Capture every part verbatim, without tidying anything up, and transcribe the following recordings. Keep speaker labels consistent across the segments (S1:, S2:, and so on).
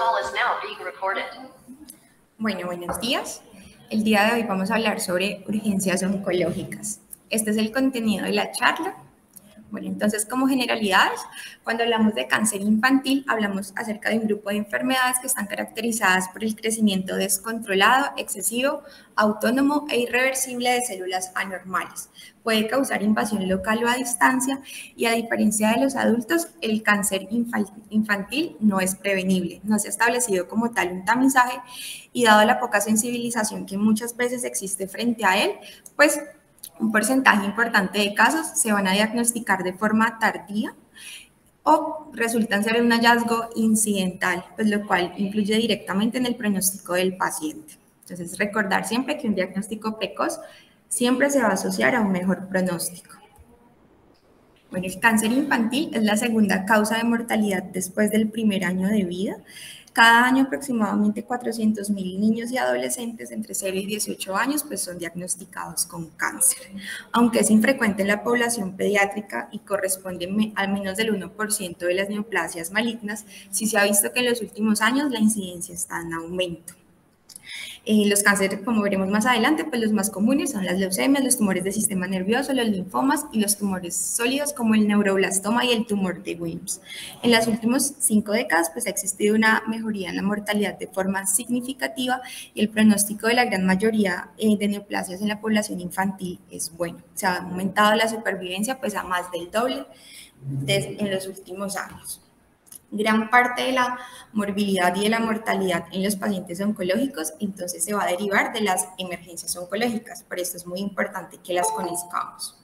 S1: call is now being recorded.
S2: Bueno, buenos días. El día de hoy vamos a hablar sobre urgencias oncológicas. Este es el contenido de la charla. Bueno, entonces, como generalidades, cuando hablamos de cáncer infantil, hablamos acerca de un grupo de enfermedades que están caracterizadas por el crecimiento descontrolado, excesivo, autónomo e irreversible de células anormales. Puede causar invasión local o a distancia y, a diferencia de los adultos, el cáncer infantil no es prevenible. No se ha establecido como tal un tamizaje y, dado la poca sensibilización que muchas veces existe frente a él, pues un porcentaje importante de casos se van a diagnosticar de forma tardía o resultan ser un hallazgo incidental, pues lo cual influye directamente en el pronóstico del paciente. Entonces, recordar siempre que un diagnóstico precoz siempre se va a asociar a un mejor pronóstico. Bueno, el cáncer infantil es la segunda causa de mortalidad después del primer año de vida. Cada año aproximadamente cuatrocientos mil niños y adolescentes entre cero y dieciocho años pues, son diagnosticados con cáncer. Aunque es infrecuente en la población pediátrica y corresponde al menos del uno por ciento de las neoplasias malignas, sí se ha visto que en los últimos años la incidencia está en aumento. Eh, los cánceres, como veremos más adelante, pues los más comunes son las leucemias, los tumores del sistema nervioso, los linfomas y los tumores sólidos como el neuroblastoma y el tumor de Wilms. En las últimas cinco décadas pues, ha existido una mejoría en la mortalidad de forma significativa y el pronóstico de la gran mayoría eh, de neoplasias en la población infantil es bueno. Se ha aumentado la supervivencia pues, a más del doble de, en los últimos años. Gran parte de la morbilidad y de la mortalidad en los pacientes oncológicos entonces se va a derivar de las emergencias oncológicas, por esto es muy importante que las conozcamos.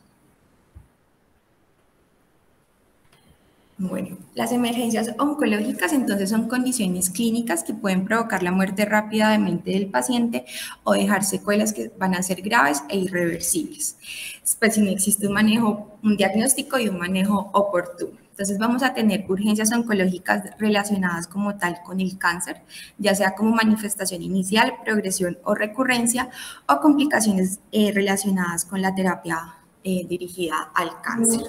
S2: Bueno, las emergencias oncológicas entonces son condiciones clínicas que pueden provocar la muerte rápidamente del paciente o dejar secuelas que van a ser graves e irreversibles, pues si no existe un manejo, un diagnóstico y un manejo oportuno. Entonces vamos a tener urgencias oncológicas relacionadas como tal con el cáncer, ya sea como manifestación inicial, progresión o recurrencia, o complicaciones eh, relacionadas con la terapia eh, dirigida al cáncer.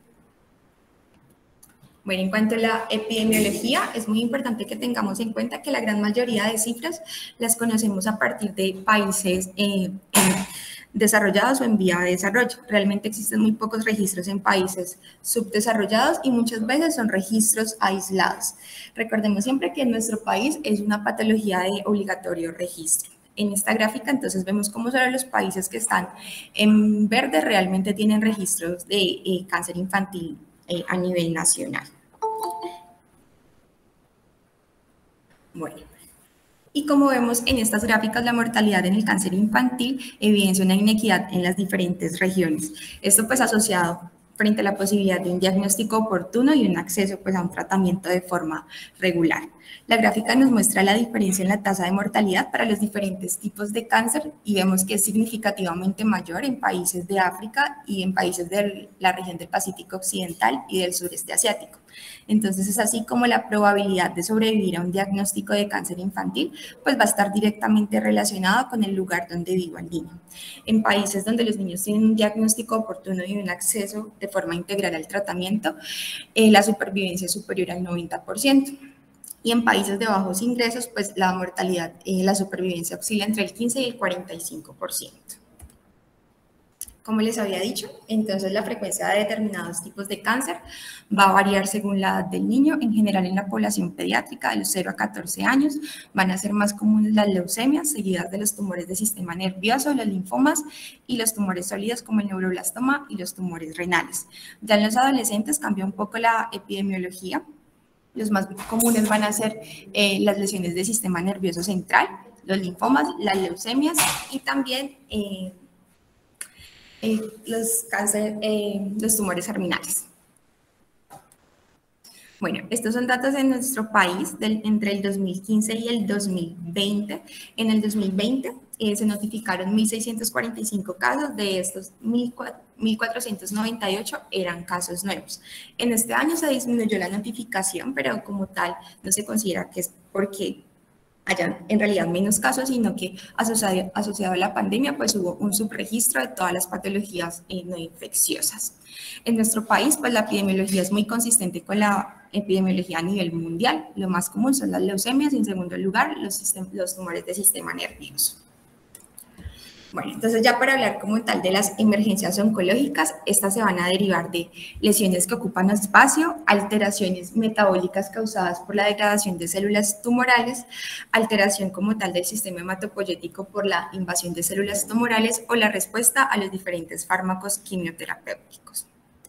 S2: Bueno, en cuanto a la epidemiología, es muy importante que tengamos en cuenta que la gran mayoría de cifras las conocemos a partir de países eh, eh, desarrollados o en vía de desarrollo. Realmente existen muy pocos registros en países subdesarrollados y muchas veces son registros aislados. Recordemos siempre que en nuestro país es una patología de obligatorio registro. En esta gráfica entonces vemos cómo solo los países que están en verde realmente tienen registros de eh, cáncer infantil eh, a nivel nacional. Bueno. Y como vemos en estas gráficas, la mortalidad en el cáncer infantil evidencia una inequidad en las diferentes regiones. Esto pues asociado frente a la posibilidad de un diagnóstico oportuno y un acceso pues a un tratamiento de forma regular. La gráfica nos muestra la diferencia en la tasa de mortalidad para los diferentes tipos de cáncer y vemos que es significativamente mayor en países de África y en países de la región del Pacífico Occidental y del sureste asiático. Entonces es así como la probabilidad de sobrevivir a un diagnóstico de cáncer infantil pues va a estar directamente relacionado con el lugar donde viva el niño. En países donde los niños tienen un diagnóstico oportuno y un acceso de forma integral al tratamiento, eh, la supervivencia es superior al noventa por ciento. Y en países de bajos ingresos, pues la mortalidad, eh, la supervivencia oscila entre el quince y el cuarenta y cinco por ciento. Como les había dicho, entonces la frecuencia de determinados tipos de cáncer va a variar según la edad del niño. En general, en la población pediátrica de los cero a catorce años van a ser más comunes las leucemias, seguidas de los tumores del sistema nervioso, los linfomas y los tumores sólidos como el neuroblastoma y los tumores renales. Ya en los adolescentes cambia un poco la epidemiología. Los más comunes van a ser eh, las lesiones del sistema nervioso central, los linfomas, las leucemias y también eh, eh, los, cáncer, eh, los tumores germinales. Bueno, estos son datos de nuestro país del, entre el dos mil quince y el dos mil veinte. En el dos mil veinte eh, se notificaron mil seiscientos cuarenta y cinco casos, de estos mil cuatrocientos noventa y ocho eran casos nuevos. En este año se disminuyó la notificación, pero como tal no se considera que es porque hayan en realidad menos casos, sino que asociado, asociado a la pandemia, pues hubo un subregistro de todas las patologías eh, no infecciosas. En nuestro país, pues la epidemiología es muy consistente con la epidemiología a nivel mundial. Lo más común son las leucemias y en segundo lugar los, los tumores del sistema nervioso. Bueno, entonces ya para hablar como tal de las emergencias oncológicas, estas se van a derivar de lesiones que ocupan espacio, alteraciones metabólicas causadas por la degradación de células tumorales, alteración como tal del sistema hematopoyético por la invasión de células tumorales o la respuesta a los diferentes fármacos quimioterapéuticos.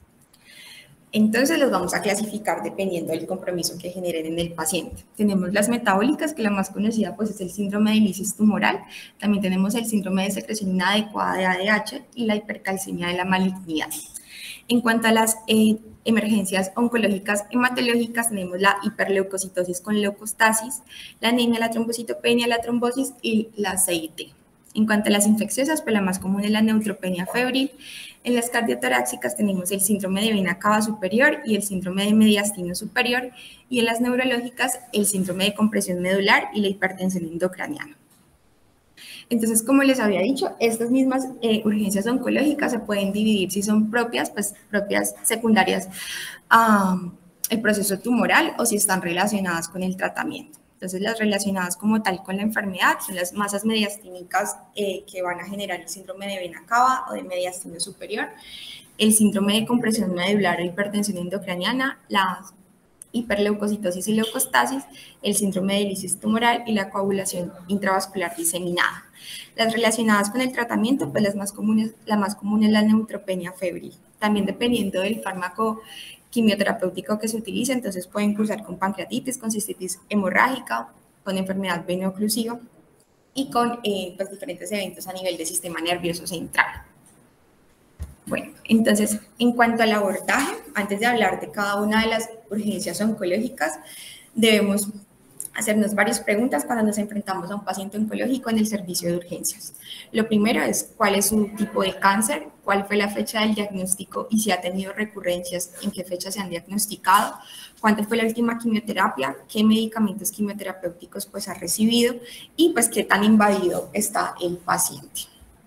S2: Entonces los vamos a clasificar dependiendo del compromiso que generen en el paciente. Tenemos las metabólicas, que la más conocida pues es el síndrome de lisis tumoral. También tenemos el síndrome de secreción inadecuada de A D H y la hipercalcemia de la malignidad. En cuanto a las eh, emergencias oncológicas hematológicas, tenemos la hiperleucocitosis con leucostasis, la anemia, la trombocitopenia, la trombosis y la C I T. En cuanto a las infecciosas, pues la más común es la neutropenia febril. En las cardiotoráxicas tenemos el síndrome de vena cava superior y el síndrome de mediastino superior, y en las neurológicas el síndrome de compresión medular y la hipertensión endocraniana. Entonces, como les había dicho, estas mismas eh, urgencias oncológicas se pueden dividir si son propias, pues propias secundarias al um, proceso tumoral o si están relacionadas con el tratamiento. Entonces, las relacionadas como tal con la enfermedad son las masas mediastínicas eh, que van a generar el síndrome de vena cava o de mediastino superior, el síndrome de compresión medular o hipertensión endocraniana, la hiperleucocitosis y leucostasis, el síndrome de lisis tumoral y la coagulación intravascular diseminada. Las relacionadas con el tratamiento, pues las más comunes, la más común es la neutropenia febril. También dependiendo del fármaco quimioterapéutico que se utilice, entonces pueden cursar con pancreatitis, con cistitis hemorrágica, con enfermedad veno-oclusiva y con eh, pues, diferentes eventos a nivel del sistema nervioso central. Bueno, entonces, en cuanto al abordaje, antes de hablar de cada una de las urgencias oncológicas, debemos hacernos varias preguntas cuando nos enfrentamos a un paciente oncológico en el servicio de urgencias. Lo primero es cuál es su tipo de cáncer, cuál fue la fecha del diagnóstico y si ha tenido recurrencias, en qué fecha se han diagnosticado, cuánto fue la última quimioterapia, qué medicamentos quimioterapéuticos pues ha recibido y pues qué tan invadido está el paciente.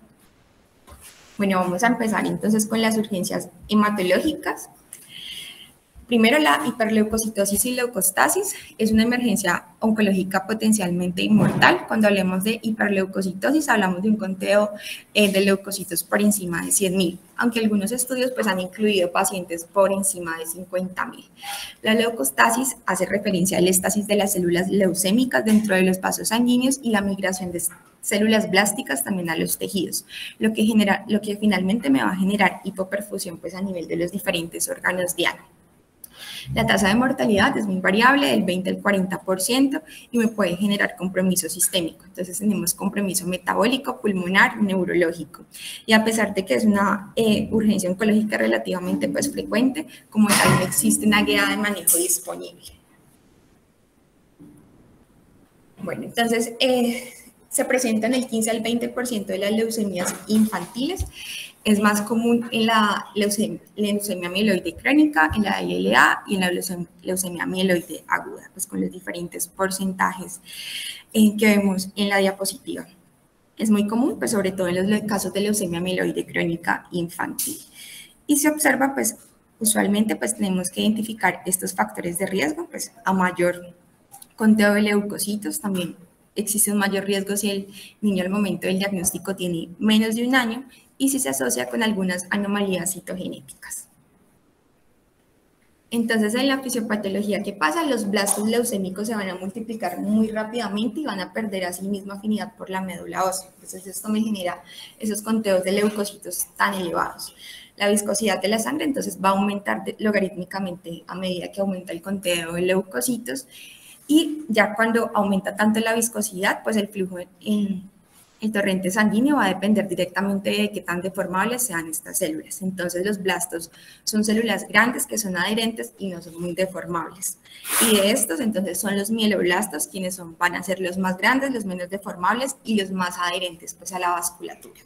S2: Bueno, vamos a empezar entonces con las urgencias hematológicas. Primero, la hiperleucocitosis y leucostasis es una emergencia oncológica potencialmente inmortal. Cuando hablemos de hiperleucocitosis, hablamos de un conteo eh, de leucocitos por encima de cien mil, aunque algunos estudios pues, han incluido pacientes por encima de cincuenta mil. La leucostasis hace referencia al éstasis de las células leucémicas dentro de los vasos sanguíneos y la migración de células blásticas también a los tejidos, lo que, genera, lo que finalmente me va a generar hipoperfusión pues, a nivel de los diferentes órganos diana. La tasa de mortalidad es muy variable, del veinte al cuarenta por ciento, y me puede generar compromiso sistémico. Entonces tenemos compromiso metabólico, pulmonar, neurológico. Y a pesar de que es una eh, urgencia oncológica relativamente pues, frecuente, como tal no existe una guía de manejo disponible. Bueno, entonces eh, se presentan el quince al veinte por ciento de las leucemias infantiles. Es más común en la leucemia, leucemia mieloide crónica, en la I L A y en la leucemia, leucemia mieloide aguda, pues con los diferentes porcentajes eh, que vemos en la diapositiva. Es muy común, pues sobre todo en los casos de leucemia mieloide crónica infantil. Y se observa, pues usualmente pues tenemos que identificar estos factores de riesgo, pues a mayor conteo de leucocitos también existe un mayor riesgo si el niño al momento del diagnóstico tiene menos de un año y si se asocia con algunas anomalías citogenéticas. Entonces, en la fisiopatología, ¿qué pasa? Los blastos leucémicos se van a multiplicar muy rápidamente y van a perder así misma afinidad por la médula ósea. Entonces, esto me genera esos conteos de leucocitos tan elevados. La viscosidad de la sangre, entonces, va a aumentar logarítmicamente a medida que aumenta el conteo de leucocitos. Y ya cuando aumenta tanto la viscosidad, pues el flujo en el torrente sanguíneo va a depender directamente de qué tan deformables sean estas células. Entonces, los blastos son células grandes que son adherentes y no son muy deformables. Y de estos, entonces, son los mieloblastos quienes son, van a ser los más grandes, los menos deformables y los más adherentes pues, a la vasculatura.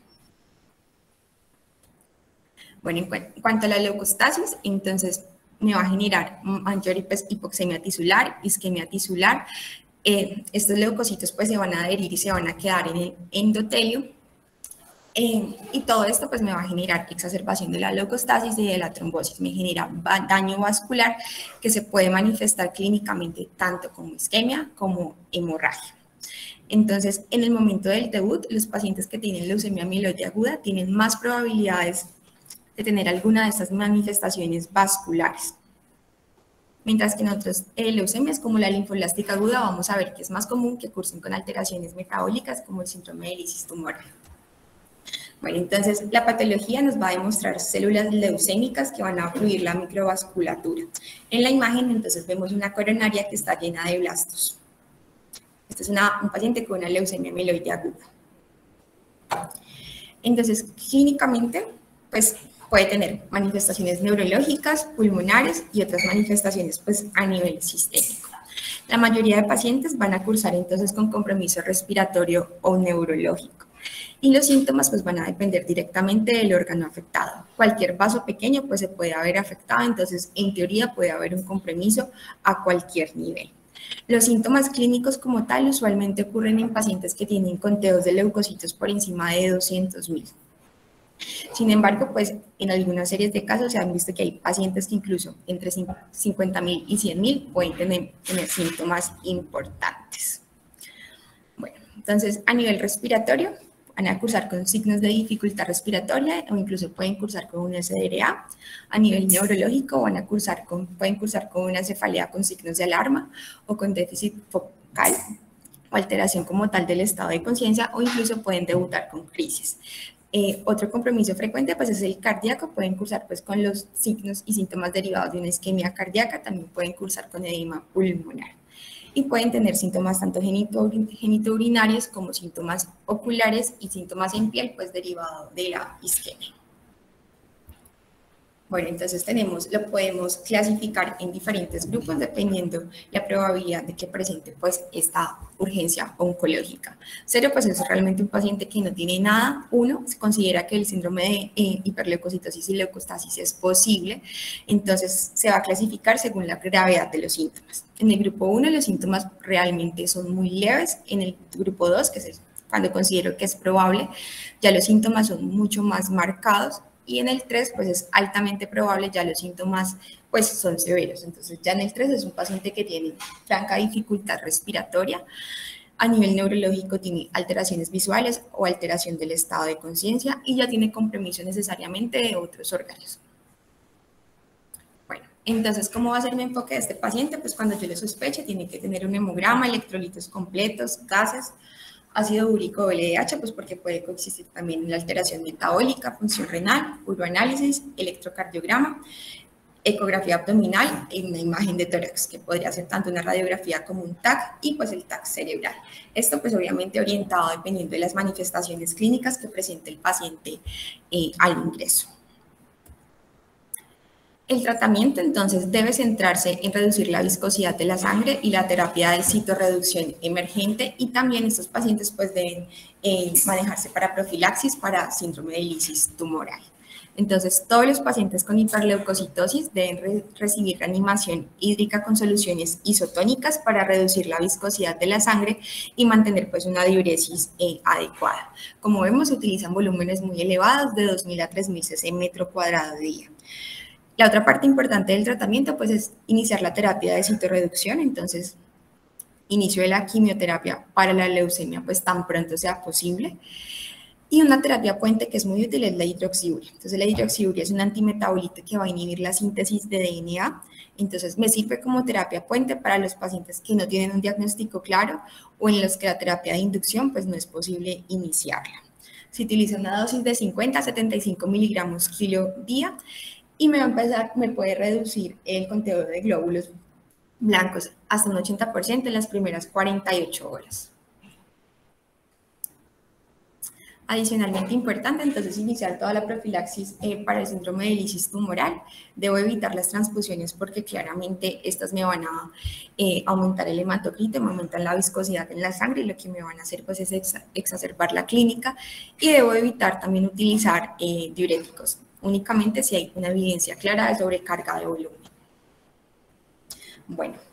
S2: Bueno, en, cu en cuanto a la leucostasis, entonces, me va a generar mayor hipoxemia tisular, isquemia tisular. Eh, estos leucocitos pues se van a adherir y se van a quedar en el endotelio Eh, y todo esto pues me va a generar exacerbación de la leucostasis y de la trombosis, me genera daño vascular que se puede manifestar clínicamente tanto como isquemia como hemorragia. Entonces, en el momento del debut, los pacientes que tienen leucemia mieloide aguda tienen más probabilidades de tener alguna de estas manifestaciones vasculares. Mientras que en otras eh, leucemias, como la linfoblástica aguda, vamos a ver que es más común que cursen con alteraciones metabólicas como el síndrome de lisis tumoral. Bueno, entonces la patología nos va a demostrar células leucémicas que van a fluir la microvasculatura. En la imagen, entonces, vemos una coronaria que está llena de blastos. Este es una, un paciente con una leucemia mieloide aguda. Entonces, clínicamente, pues puede tener manifestaciones neurológicas, pulmonares y otras manifestaciones pues a nivel sistémico. La mayoría de pacientes van a cursar entonces con compromiso respiratorio o neurológico. Y los síntomas pues van a depender directamente del órgano afectado. Cualquier vaso pequeño pues se puede haber afectado, entonces en teoría puede haber un compromiso a cualquier nivel. Los síntomas clínicos como tal usualmente ocurren en pacientes que tienen conteos de leucocitos por encima de doscientos mil. Sin embargo, pues en algunas series de casos se han visto que hay pacientes que incluso entre cincuenta mil y cien mil pueden tener, tener síntomas importantes. Bueno, entonces a nivel respiratorio van a cursar con signos de dificultad respiratoria o incluso pueden cursar con una S D R A. A nivel neurológico van a cursar con, pueden cursar con una cefalea con signos de alarma o con déficit focal o alteración como tal del estado de conciencia o incluso pueden debutar con crisis. Eh, otro compromiso frecuente pues es el cardíaco, pueden cursar pues con los signos y síntomas derivados de una isquemia cardíaca, también pueden cursar con edema pulmonar y pueden tener síntomas tanto genitourinarios como síntomas oculares y síntomas en piel pues derivados de la isquemia. Bueno, entonces tenemos, lo podemos clasificar en diferentes grupos dependiendo la probabilidad de que presente pues esta urgencia oncológica. Cero, pues es realmente un paciente que no tiene nada. Uno, se considera que el síndrome de eh, hiperleucocitosis y leucostasis es posible, entonces se va a clasificar según la gravedad de los síntomas. En el grupo uno los síntomas realmente son muy leves, en el grupo dos, que es cuando considero que es probable, ya los síntomas son mucho más marcados. Y en el tres, pues es altamente probable, ya los síntomas pues son severos. Entonces ya en el tres es un paciente que tiene franca dificultad respiratoria, a nivel neurológico tiene alteraciones visuales o alteración del estado de conciencia y ya tiene compromiso necesariamente de otros órganos. Bueno, entonces, ¿cómo va a ser mi enfoque de este paciente? Pues cuando yo le sospeche, tiene que tener un hemograma, electrolitos completos, gases, ácido úrico o L D H, pues porque puede coexistir también la alteración metabólica, función renal, uroanálisis, electrocardiograma, ecografía abdominal y una imagen de tórax, que podría ser tanto una radiografía como un T A C y pues el T A C cerebral. Esto pues obviamente orientado dependiendo de las manifestaciones clínicas que presente el paciente eh, al ingreso. El tratamiento entonces debe centrarse en reducir la viscosidad de la sangre y la terapia de citorreducción emergente y también estos pacientes pues deben eh, manejarse para profilaxis para síndrome de lisis tumoral. Entonces todos los pacientes con hiperleucocitosis deben re recibir reanimación hídrica con soluciones isotónicas para reducir la viscosidad de la sangre y mantener pues una diuresis eh, adecuada. Como vemos se utilizan volúmenes muy elevados de dos mil a tres mil cc metro cuadrado día. La otra parte importante del tratamiento pues, es iniciar la terapia de citorreducción, entonces inicio de la quimioterapia para la leucemia pues tan pronto sea posible. Y una terapia puente que es muy útil es la hidroxiuria. Entonces la hidroxiuria es un antimetabolito que va a inhibir la síntesis de D N A, entonces me sirve como terapia puente para los pacientes que no tienen un diagnóstico claro o en los que la terapia de inducción pues no es posible iniciarla. Se utiliza una dosis de cincuenta a setenta y cinco miligramos kilo día, y me va a empezar, me puede reducir el conteo de glóbulos blancos hasta un ochenta por ciento en las primeras cuarenta y ocho horas. Adicionalmente importante, entonces, iniciar toda la profilaxis eh, para el síndrome de lisis tumoral. Debo evitar las transfusiones porque claramente estas me van a eh, aumentar el hematocrito, me aumentan la viscosidad en la sangre y lo que me van a hacer pues, es ex exacerbar la clínica. Y debo evitar también utilizar eh, diuréticos, únicamente si hay una evidencia clara de sobrecarga de volumen. Bueno,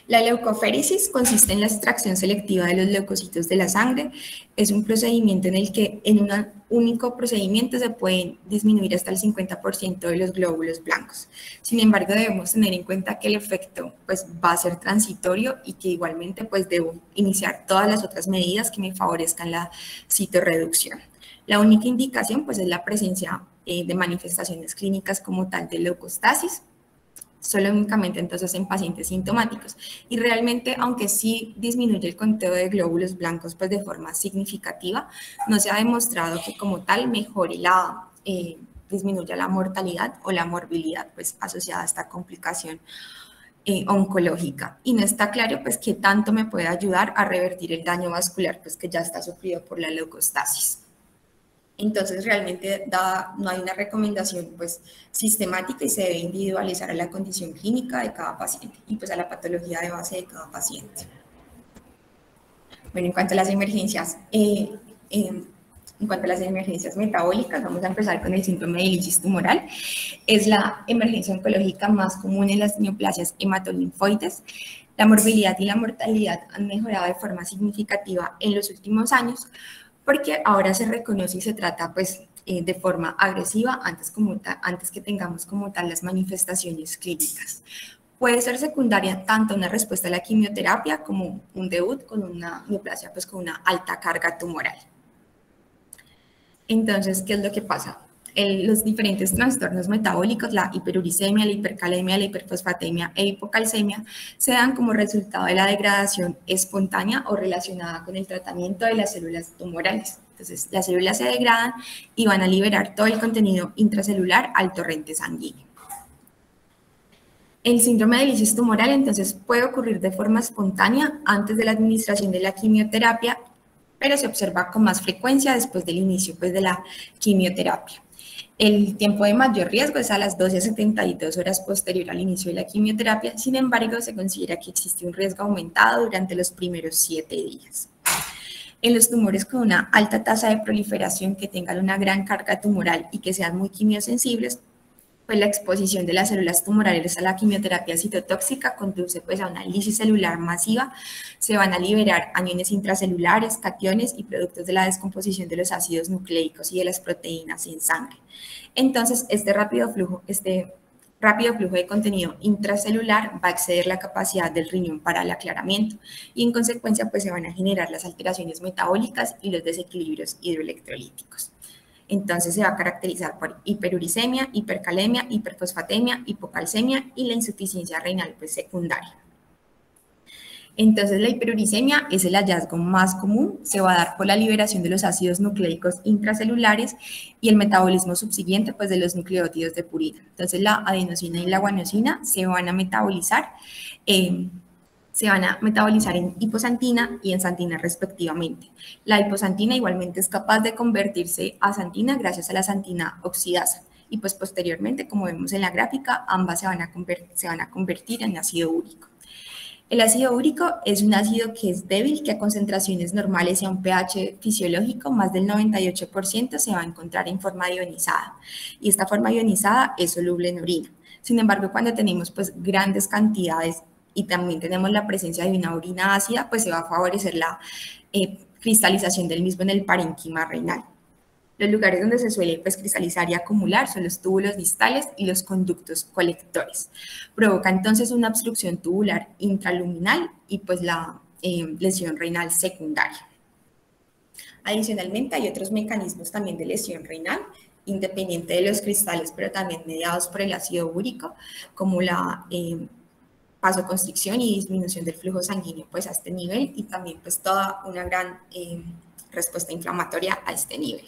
S2: La leucoféresis consiste en la extracción selectiva de los leucocitos de la sangre. Es un procedimiento en el que en un único procedimiento se pueden disminuir hasta el cincuenta por ciento de los glóbulos blancos. Sin embargo, debemos tener en cuenta que el efecto pues, va a ser transitorio y que igualmente pues, debo iniciar todas las otras medidas que me favorezcan la citorreducción. La única indicación pues, es la presencia eh, de manifestaciones clínicas como tal de leucostasis, solo únicamente entonces en pacientes sintomáticos. Y realmente, aunque sí disminuye el conteo de glóbulos blancos pues de forma significativa, no se ha demostrado que como tal mejore la, eh, disminuya la mortalidad o la morbilidad pues asociada a esta complicación eh, oncológica. Y no está claro pues qué tanto me puede ayudar a revertir el daño vascular pues que ya está sufrido por la leucostasis. Entonces, realmente da, no hay una recomendación pues, sistemática y se debe individualizar a la condición clínica de cada paciente y pues, a la patología de base de cada paciente. Bueno, en cuanto a las emergencias, eh, eh, en cuanto a las emergencias metabólicas, vamos a empezar con el síndrome de lisis tumoral. Es la emergencia oncológica más común en las neoplasias hematolinfoides. La morbilidad y la mortalidad han mejorado de forma significativa en los últimos años, porque ahora se reconoce y se trata pues, eh, de forma agresiva antes, como ta, antes que tengamos como tal las manifestaciones clínicas. Puede ser secundaria tanto una respuesta a la quimioterapia como un debut con una neoplasia pues, con una alta carga tumoral. Entonces, ¿qué es lo que pasa? El, los diferentes trastornos metabólicos, la hiperuricemia, la hipercalemia, la hiperfosfatemia e hipocalcemia, se dan como resultado de la degradación espontánea o relacionada con el tratamiento de las células tumorales. Entonces, las células se degradan y van a liberar todo el contenido intracelular al torrente sanguíneo. El síndrome de lisis tumoral, entonces, puede ocurrir de forma espontánea antes de la administración de la quimioterapia, pero se observa con más frecuencia después del inicio pues, de la quimioterapia. El tiempo de mayor riesgo es a las doce a setenta y dos horas posterior al inicio de la quimioterapia. Sin embargo, se considera que existe un riesgo aumentado durante los primeros siete días. En los tumores con una alta tasa de proliferación, que tengan una gran carga tumoral y que sean muy quimiosensibles, pues la exposición de las células tumorales a la quimioterapia citotóxica conduce pues, a una lisis celular masiva. Se van a liberar aniones intracelulares, cationes y productos de la descomposición de los ácidos nucleicos y de las proteínas en sangre. Entonces, este rápido flujo, este rápido flujo de contenido intracelular va a exceder la capacidad del riñón para el aclaramiento y en consecuencia pues, se van a generar las alteraciones metabólicas y los desequilibrios hidroelectrolíticos. Entonces se va a caracterizar por hiperuricemia, hipercalemia, hiperfosfatemia, hipocalcemia y la insuficiencia renal pues, secundaria. Entonces la hiperuricemia es el hallazgo más común, se va a dar por la liberación de los ácidos nucleicos intracelulares y el metabolismo subsiguiente pues, de los nucleótidos de purina. Entonces la adenosina y la guanosina se van a metabolizar eh, se van a metabolizar en hiposantina y en santina respectivamente. La hiposantina igualmente es capaz de convertirse a santina gracias a la santina oxidasa y pues posteriormente, como vemos en la gráfica, ambas se van a, se van a convertir en ácido úrico. El ácido úrico es un ácido que es débil, que a concentraciones normales y a un pH fisiológico, más del noventa y ocho por ciento se va a encontrar en forma ionizada y esta forma ionizada es soluble en orina. Sin embargo, cuando tenemos pues grandes cantidades y también tenemos la presencia de una orina ácida, pues se va a favorecer la eh, cristalización del mismo en el parénquima renal. Los lugares donde se suele pues, cristalizar y acumular son los túbulos distales y los conductos colectores. Provoca entonces una obstrucción tubular intraluminal y pues la eh, lesión renal secundaria. Adicionalmente, hay otros mecanismos también de lesión renal, independiente de los cristales, pero también mediados por el ácido úrico, como la eh, vasoconstricción y disminución del flujo sanguíneo pues, a este nivel y también pues, toda una gran eh, respuesta inflamatoria a este nivel.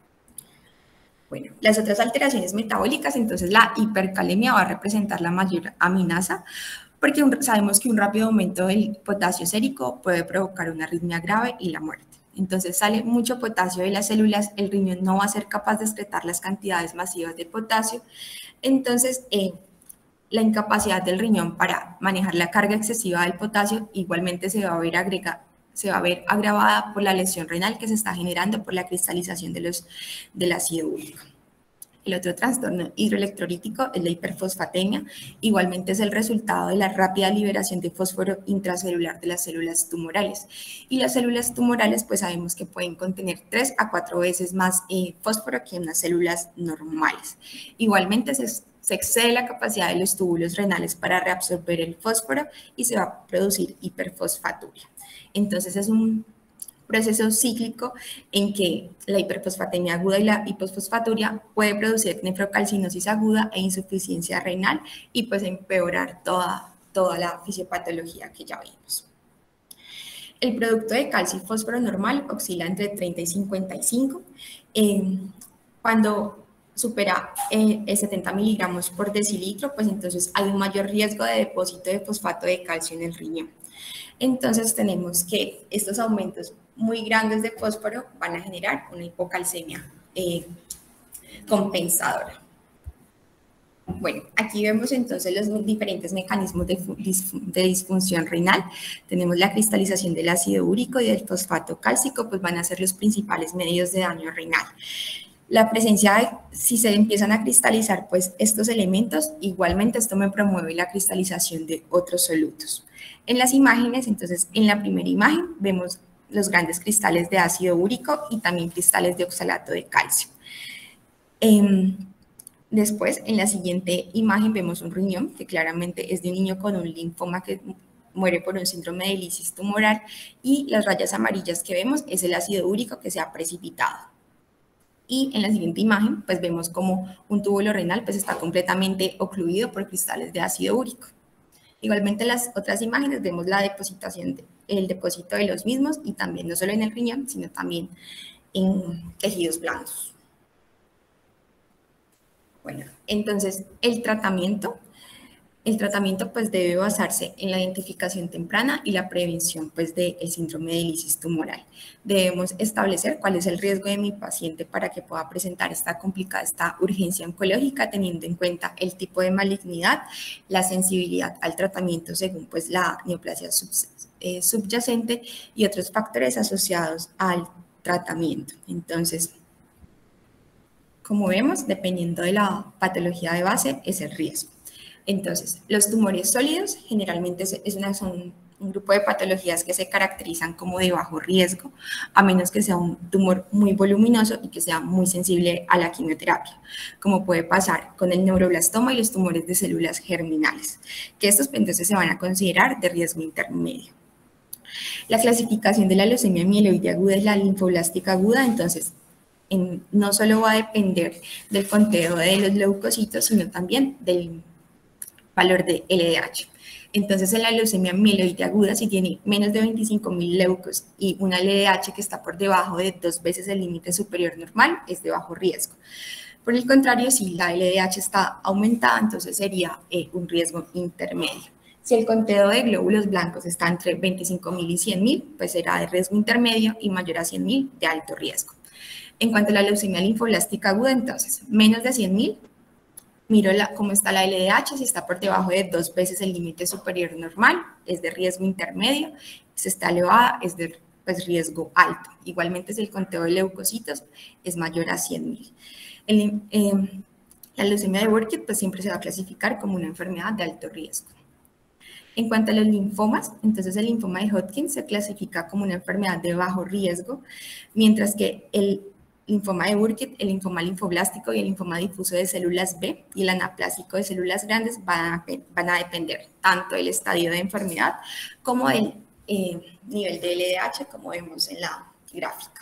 S2: Bueno, las otras alteraciones metabólicas, entonces la hipercalemia va a representar la mayor amenaza porque un, sabemos que un rápido aumento del potasio sérico puede provocar una arritmia grave y la muerte. Entonces sale mucho potasio de las células, el riñón no va a ser capaz de excretar las cantidades masivas de potasio, entonces eh, la incapacidad del riñón para manejar la carga excesiva del potasio igualmente se va a ver agregada, se va a ver agravada por la lesión renal que se está generando por la cristalización de los, del ácido úrico. el otro trastorno hidroelectrolítico es la hiperfosfatemia. Igualmente es el resultado de la rápida liberación de fósforo intracelular de las células tumorales. Y las células tumorales, pues sabemos que pueden contener tres a cuatro veces más eh, fósforo que en las células normales. Igualmente se, se excede la capacidad de los túbulos renales para reabsorber el fósforo y se va a producir hiperfosfaturia. Entonces es un proceso cíclico en que la hiperfosfatemia aguda y la hipofosfaturia puede producir nefrocalcinosis aguda e insuficiencia renal y pues empeorar toda, toda la fisiopatología que ya vimos. El producto de calcio y fósforo normal oscila entre treinta y cincuenta y cinco. Eh, cuando supera eh, setenta miligramos por decilitro, pues entonces hay un mayor riesgo de depósito de fosfato de calcio en el riñón. Entonces tenemos que estos aumentos muy grandes de fósforo van a generar una hipocalcemia eh, compensadora. Bueno, aquí vemos entonces los diferentes mecanismos de, de disfunción renal. Tenemos la cristalización del ácido úrico y del fosfato cálcico, pues van a ser los principales medios de daño renal. La presencia de, si se empiezan a cristalizar pues estos elementos, igualmente esto me promueve la cristalización de otros solutos. En las imágenes, entonces en la primera imagen vemos los grandes cristales de ácido úrico y también cristales de oxalato de calcio. Eh, después, en la siguiente imagen vemos un riñón que claramente es de un niño con un linfoma que muere por un síndrome de lisis tumoral y las rayas amarillas que vemos es el ácido úrico que se ha precipitado. Y en la siguiente imagen, pues vemos como un túbulo renal pues está completamente ocluido por cristales de ácido úrico. Igualmente en las otras imágenes vemos la depositación, de, el depósito de los mismos y también no solo en el riñón, sino también en tejidos blandos. Bueno, entonces el tratamiento, el tratamiento pues debe basarse en la identificación temprana y la prevención pues del síndrome de lisis tumoral. Debemos establecer cuál es el riesgo de mi paciente para que pueda presentar esta complicada, esta urgencia oncológica, teniendo en cuenta el tipo de malignidad, la sensibilidad al tratamiento según pues la neoplasia sub, eh, subyacente y otros factores asociados al tratamiento. Entonces, como vemos, dependiendo de la patología de base, es el riesgo. Entonces, los tumores sólidos generalmente es una, son un grupo de patologías que se caracterizan como de bajo riesgo, a menos que sea un tumor muy voluminoso y que sea muy sensible a la quimioterapia, como puede pasar con el neuroblastoma y los tumores de células germinales, que estos entonces se van a considerar de riesgo intermedio. La clasificación de la leucemia mieloide aguda es la linfoblástica aguda, entonces en, no solo va a depender del conteo de los leucocitos, sino también del valor de L D H. Entonces, en la leucemia mieloide aguda, si tiene menos de veinticinco mil leucos y una L D H que está por debajo de dos veces el límite superior normal, es de bajo riesgo. Por el contrario, si la L D H está aumentada, entonces sería eh, un riesgo intermedio. Si el conteo de glóbulos blancos está entre veinticinco mil y cien mil, pues será de riesgo intermedio y mayor a cien mil de alto riesgo. En cuanto a la leucemia linfoblástica aguda, entonces, menos de cien mil, miro la, cómo está la L D H, si está por debajo de dos veces el límite superior normal, es de riesgo intermedio, si está elevada, es de pues, riesgo alto. Igualmente, si el conteo de leucocitos es mayor a cien mil. El, eh, la leucemia de Burkitt pues, siempre se va a clasificar como una enfermedad de alto riesgo. En cuanto a los linfomas, entonces el linfoma de Hodgkin se clasifica como una enfermedad de bajo riesgo, mientras que el linfoma de Burkitt, el linfoma linfoblástico y el linfoma difuso de células B y el anaplásico de células grandes van a, van a depender tanto del estadio de enfermedad como del eh, nivel de L D H, como vemos en la gráfica.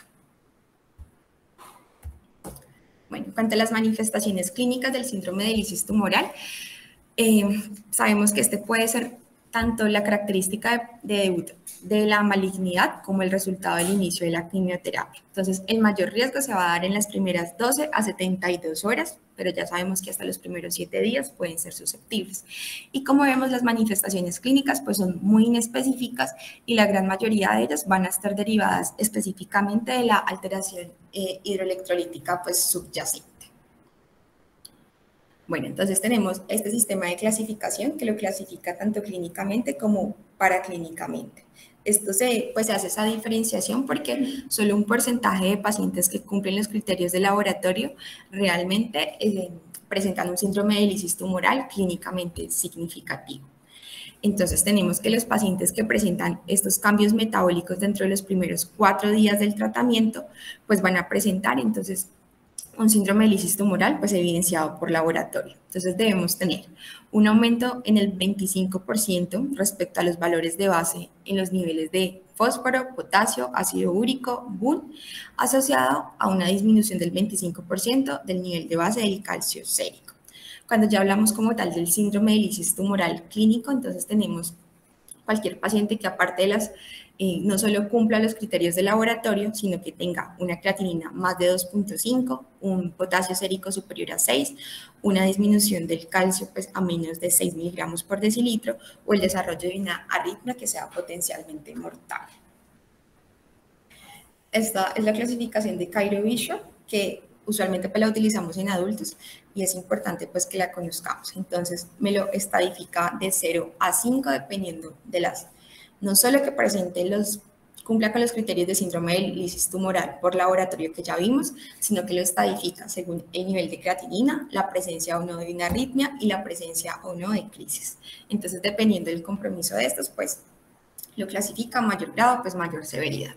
S2: Bueno, en cuanto a las manifestaciones clínicas del síndrome de lisis tumoral, eh, sabemos que este puede ser tanto la característica de debut de la malignidad como el resultado del inicio de la quimioterapia. Entonces, el mayor riesgo se va a dar en las primeras doce a setenta y dos horas, pero ya sabemos que hasta los primeros siete días pueden ser susceptibles. Y como vemos, las manifestaciones clínicas pues son muy inespecíficas y la gran mayoría de ellas van a estar derivadas específicamente de la alteración eh, hidroelectrolítica pues subyacente. Bueno, entonces tenemos este sistema de clasificación que lo clasifica tanto clínicamente como paraclínicamente. Esto se, pues, se hace esa diferenciación porque solo un porcentaje de pacientes que cumplen los criterios de laboratorio realmente eh, presentan un síndrome de lisis tumoral clínicamente significativo. Entonces tenemos que los pacientes que presentan estos cambios metabólicos dentro de los primeros cuatro días del tratamiento, pues van a presentar entonces un síndrome de lisis tumoral pues evidenciado por laboratorio. Entonces debemos tener un aumento en el veinticinco por ciento respecto a los valores de base en los niveles de fósforo, potasio, ácido úrico, B U N, asociado a una disminución del veinticinco por ciento del nivel de base del calcio sérico. Cuando ya hablamos como tal del síndrome de lisis tumoral clínico, entonces tenemos cualquier paciente que aparte de las, eh, no solo cumpla los criterios de laboratorio, sino que tenga una creatinina más de dos punto cinco, un potasio sérico superior a seis, una disminución del calcio pues, a menos de seis miligramos por decilitro o el desarrollo de una arritmia que sea potencialmente mortal. Esta es la clasificación de Cairo-Bishop, que usualmente pues, la utilizamos en adultos y es importante pues que la conozcamos. Entonces me lo estadifica de cero a cinco dependiendo de las, no solo que presente los, cumpla con los criterios de síndrome de lisis tumoral por laboratorio que ya vimos, sino que lo estadifica según el nivel de creatinina, la presencia o no de una arritmia y la presencia o no de crisis. Entonces dependiendo del compromiso de estos, pues lo clasifica a mayor grado, pues mayor severidad.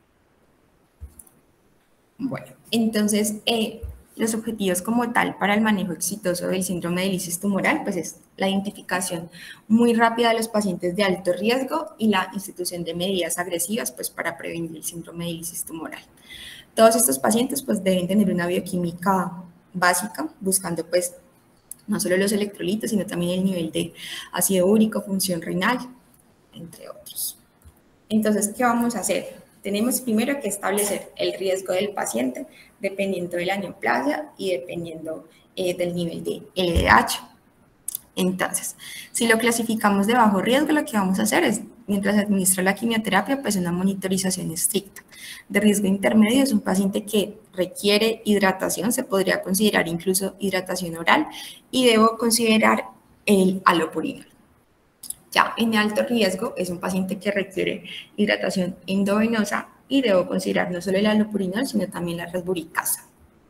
S2: Bueno, entonces eh, los objetivos como tal para el manejo exitoso del síndrome de lisis tumoral, pues es la identificación muy rápida de los pacientes de alto riesgo y la institución de medidas agresivas, pues para prevenir el síndrome de lisis tumoral. Todos estos pacientes, pues deben tener una bioquímica básica, buscando pues no solo los electrolitos, sino también el nivel de ácido úrico, función renal, entre otros. Entonces, ¿qué vamos a hacer? Tenemos primero que establecer el riesgo del paciente dependiendo de la neoplasia y dependiendo eh, del nivel de L D H. Entonces, si lo clasificamos de bajo riesgo, lo que vamos a hacer es, mientras se administra la quimioterapia, pues una monitorización estricta. De riesgo intermedio es un paciente que requiere hidratación, se podría considerar incluso hidratación oral, y debo considerar el allopurinol. Ya en alto riesgo es un paciente que requiere hidratación endovenosa y debo considerar no solo el allopurinol, sino también la rasburicasa.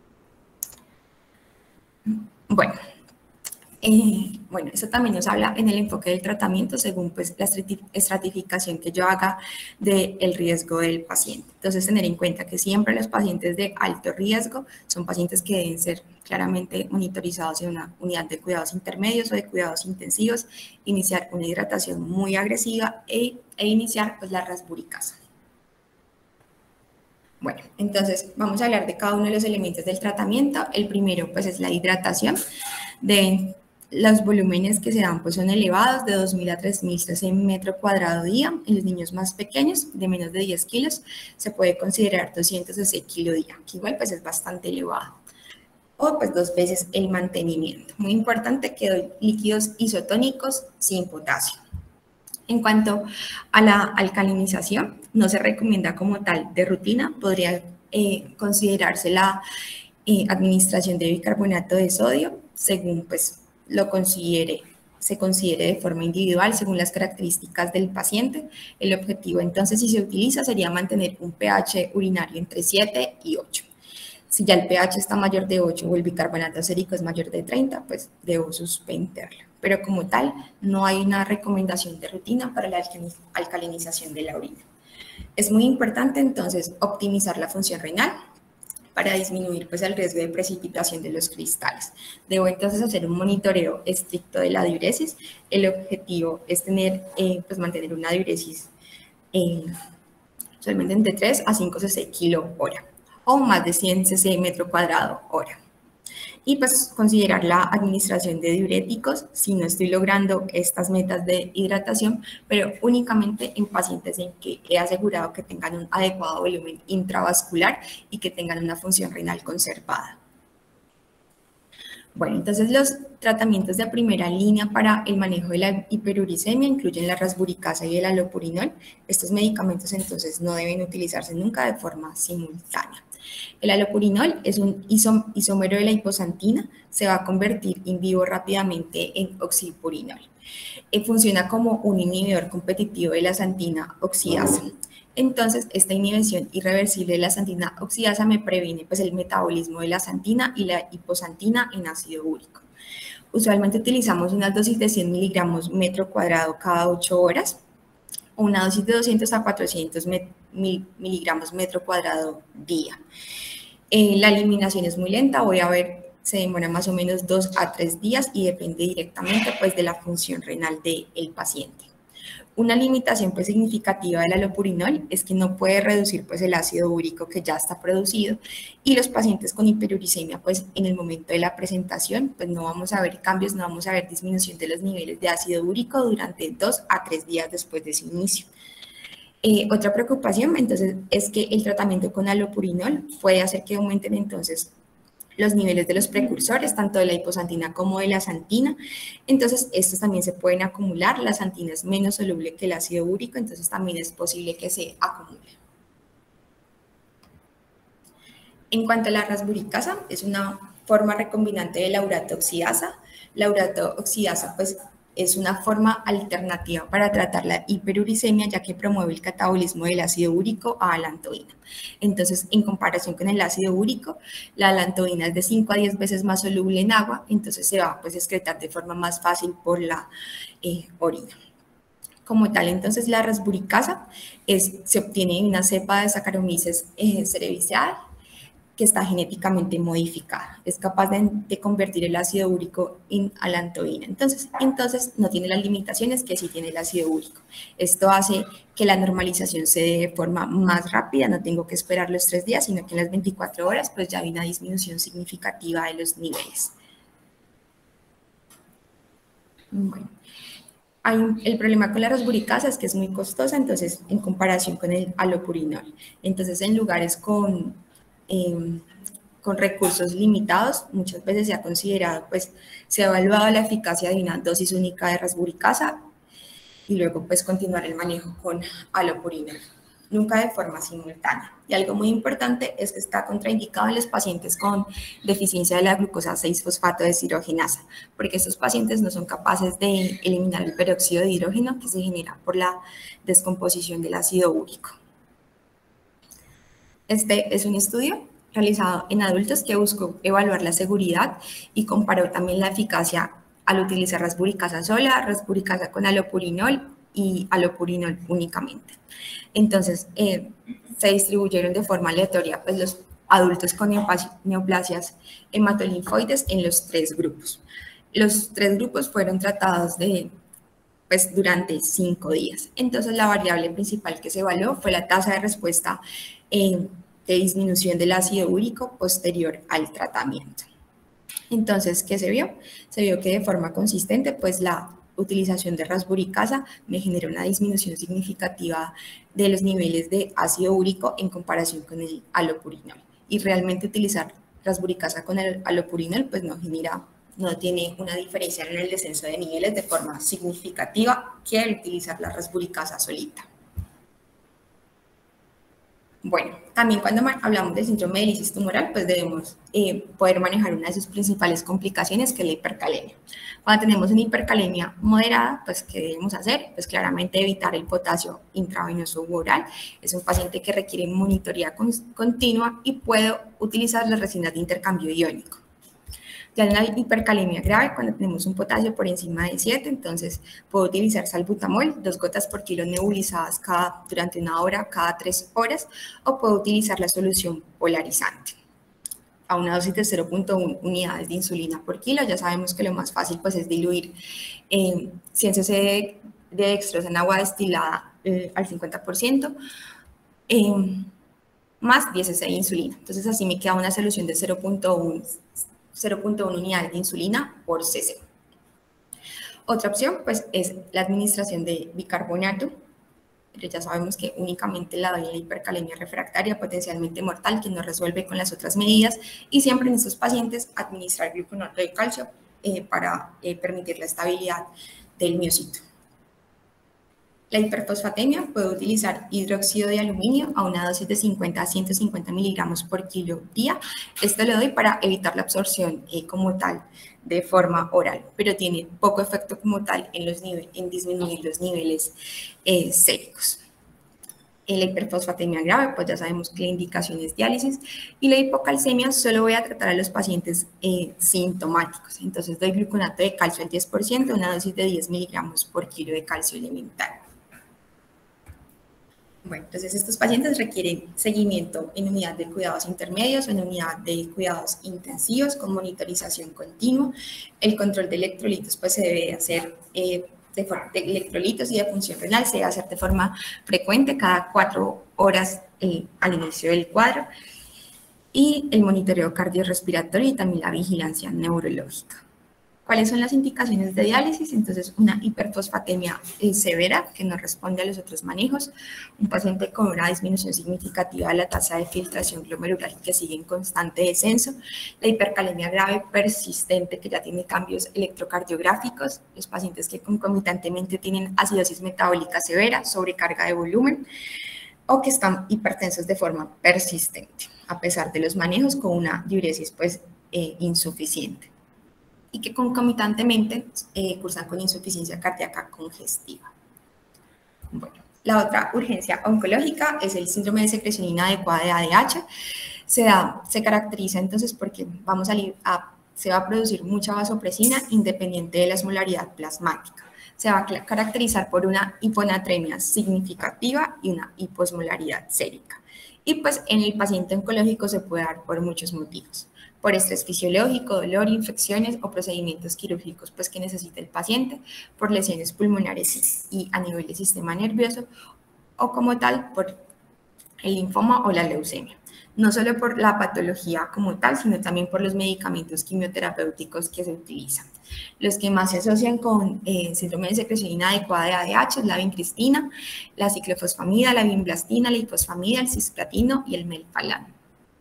S2: Bueno, eh, bueno, eso también nos habla en el enfoque del tratamiento según pues, la estratificación que yo haga del riesgo del paciente. Entonces, tener en cuenta que siempre los pacientes de alto riesgo son pacientes que deben ser claramente monitorizados en una unidad de cuidados intermedios o de cuidados intensivos, iniciar una hidratación muy agresiva e, e iniciar pues, la rasburicasa. Bueno, entonces vamos a hablar de cada uno de los elementos del tratamiento. El primero pues es la hidratación. De los volúmenes que se dan pues son elevados, de dos mil a tres mil cc metro cuadrado día. En los niños más pequeños, de menos de diez kilos, se puede considerar doscientos cc kilo día, que igual pues es bastante elevado. O pues dos veces el mantenimiento. Muy importante que doy líquidos isotónicos sin potasio. En cuanto a la alcalinización, no se recomienda como tal de rutina, podría eh, considerarse la eh, administración de bicarbonato de sodio, según pues lo considere, se considere de forma individual, según las características del paciente. El objetivo entonces, si se utiliza, sería mantener un pH urinario entre siete y ocho. Si ya el pH está mayor de ocho o el bicarbonato sérico es mayor de treinta, pues debo suspenderla. Pero como tal, no hay una recomendación de rutina para la alcalinización de la orina. Es muy importante entonces optimizar la función renal para disminuir pues, el riesgo de precipitación de los cristales. Debo entonces hacer un monitoreo estricto de la diuresis. El objetivo es tener, eh, pues, mantener una diuresis eh, solamente entre tres a cinco cc kilo hora o más de cien cc metro cuadrado hora. Y pues considerar la administración de diuréticos si no estoy logrando estas metas de hidratación, pero únicamente en pacientes en que he asegurado que tengan un adecuado volumen intravascular y que tengan una función renal conservada. Bueno, entonces los tratamientos de primera línea para el manejo de la hiperuricemia incluyen la rasburicasa y el allopurinol. Estos medicamentos entonces no deben utilizarse nunca de forma simultánea. El allopurinol es un isom isómero de la hiposantina, se va a convertir in vivo rápidamente en oxipurinol. Eh, funciona como un inhibidor competitivo de la santina oxidasa. Entonces, esta inhibición irreversible de la santina oxidasa me previene pues, el metabolismo de la santina y la hiposantina en ácido úrico. Usualmente utilizamos una dosis de cien miligramos metro cuadrado cada ocho horas, o una dosis de doscientos a cuatrocientos miligramos metro cuadrado día. Eh, la eliminación es muy lenta, voy a ver, se demora más o menos dos a tres días y depende directamente pues, de la función renal del paciente. Una limitación pues, significativa del allopurinol es que no puede reducir pues, el ácido úrico que ya está producido, y los pacientes con hiperuricemia pues, en el momento de la presentación pues, no vamos a ver cambios, no vamos a ver disminución de los niveles de ácido úrico durante dos a tres días después de su inicio. Eh, otra preocupación entonces es que el tratamiento con allopurinol puede hacer que aumenten entonces los niveles de los precursores, tanto de la hiposantina como de la santina. Entonces, estos también se pueden acumular. La santina es menos soluble que el ácido úrico, entonces también es posible que se acumule. En cuanto a la rasburicasa, es una forma recombinante de la urato oxidasa. La urato oxidasa, pues, es una forma alternativa para tratar la hiperuricemia, ya que promueve el catabolismo del ácido úrico a alantoína. Entonces, en comparación con el ácido úrico, la alantoína es de cinco a diez veces más soluble en agua, entonces se va pues, a excretar de forma más fácil por la eh, orina. Como tal, entonces, la rasburicasa es, se obtiene de una cepa de Saccharomyces eh, cerevisiae, que está genéticamente modificada. Es capaz de, de convertir el ácido úrico en alantoína. Entonces, entonces, no tiene las limitaciones que sí tiene el ácido úrico. Esto hace que la normalización se dé de forma más rápida, no tengo que esperar los tres días, sino que en las veinticuatro horas pues ya hay una disminución significativa de los niveles. Bueno. Hay un, el problema con la rasburicasa es que es muy costosa, entonces, en comparación con el allopurinol. Entonces, en lugares con Eh, con recursos limitados, muchas veces se ha considerado, pues se ha evaluado la eficacia de una dosis única de rasburicasa y luego pues continuar el manejo con allopurinol, nunca de forma simultánea. Y algo muy importante es que está contraindicado en los pacientes con deficiencia de la glucosa seis fosfato deshidrogenasa, porque estos pacientes no son capaces de eliminar el peróxido de hidrógeno que se genera por la descomposición del ácido úrico. Este es un estudio realizado en adultos que buscó evaluar la seguridad y comparó también la eficacia al utilizar rasburicasa sola, rasburicasa con allopurinol y allopurinol únicamente. Entonces, eh, se distribuyeron de forma aleatoria pues, los adultos con neoplasias hematolinfoides en los tres grupos. Los tres grupos fueron tratados de, pues, durante cinco días. Entonces, la variable principal que se evaluó fue la tasa de respuesta eh, de disminución del ácido úrico posterior al tratamiento. Entonces, ¿qué se vio? Se vio que de forma consistente, pues la utilización de rasburicasa me generó una disminución significativa de los niveles de ácido úrico en comparación con el allopurinol. Y realmente utilizar rasburicasa con el allopurinol, pues no genera, no tiene una diferencia en el descenso de niveles de forma significativa que al utilizar la rasburicasa solita. Bueno, también cuando hablamos del síndrome de lisis tumoral, pues debemos eh, poder manejar una de sus principales complicaciones, que es la hipercalemia. Cuando tenemos una hipercalemia moderada, pues ¿qué debemos hacer? Pues claramente evitar el potasio intravenoso u oral. Es un paciente que requiere monitoría con, continua y puedo utilizar las resinas de intercambio iónico. Ya en la hipercalemia grave, cuando tenemos un potasio por encima de siete, entonces puedo utilizar salbutamol, dos gotas por kilo nebulizadas cada, durante una hora, cada tres horas, o puedo utilizar la solución polarizante a una dosis de cero punto uno unidades de insulina por kilo. Ya sabemos que lo más fácil pues, es diluir eh, cien cc de, de dextrosa en agua destilada eh, al cincuenta por ciento, eh, más diez cc de insulina. Entonces así me queda una solución de cero punto uno unidades de insulina por cc. Otra opción pues, es la administración de bicarbonato, pero ya sabemos que únicamente la doy en la hipercalemia refractaria, potencialmente mortal, que no resuelve con las otras medidas, y siempre en estos pacientes administrar gluconato de calcio eh, para eh, permitir la estabilidad del miocito. La hiperfosfatemia puede utilizar hidróxido de aluminio a una dosis de cincuenta a ciento cincuenta miligramos por kilo día. Esto lo doy para evitar la absorción eh, como tal de forma oral, pero tiene poco efecto como tal en, los niveles, en disminuir los niveles eh, séricos. En la hiperfosfatemia grave, pues ya sabemos que la indicación es diálisis, y la hipocalcemia solo voy a tratar a los pacientes eh, sintomáticos. Entonces doy gluconato de calcio al diez por ciento, una dosis de diez miligramos por kilo de calcio elemental. Bueno, entonces estos pacientes requieren seguimiento en unidad de cuidados intermedios o en unidad de cuidados intensivos con monitorización continua. El control de electrolitos pues se debe hacer eh, de, forma, de electrolitos y de función renal, se debe hacer de forma frecuente, cada cuatro horas eh, al inicio del cuadro. Y el monitoreo cardiorrespiratorio y también la vigilancia neurológica. ¿Cuáles son las indicaciones de diálisis? Entonces, una hiperfosfatemia eh, severa que no responde a los otros manejos, un paciente con una disminución significativa de la tasa de filtración glomerular que sigue en constante descenso, la hipercalemia grave persistente que ya tiene cambios electrocardiográficos, los pacientes que concomitantemente tienen acidosis metabólica severa, sobrecarga de volumen o que están hipertensos de forma persistente, a pesar de los manejos con una diuresis pues, eh, insuficiente, y que concomitantemente eh, cursan con insuficiencia cardíaca congestiva. Bueno, la otra urgencia oncológica es el síndrome de secreción inadecuada de A D H. Se, da, se caracteriza entonces porque vamos a, a, se va a producir mucha vasopresina independiente de la osmolaridad plasmática. Se va a caracterizar por una hiponatremia significativa y una hiposmolaridad sérica. Y pues en el paciente oncológico se puede dar por muchos motivos. Por estrés fisiológico, dolor, infecciones o procedimientos quirúrgicos pues, que necesita el paciente, por lesiones pulmonares y a nivel del sistema nervioso, o como tal por el linfoma o la leucemia. No solo por la patología como tal, sino también por los medicamentos quimioterapéuticos que se utilizan. Los que más se asocian con eh, síndrome de secreción inadecuada de A D H es la vincristina, la ciclofosfamida, la vinblastina, la ifosfamida, el cisplatino y el melphalano.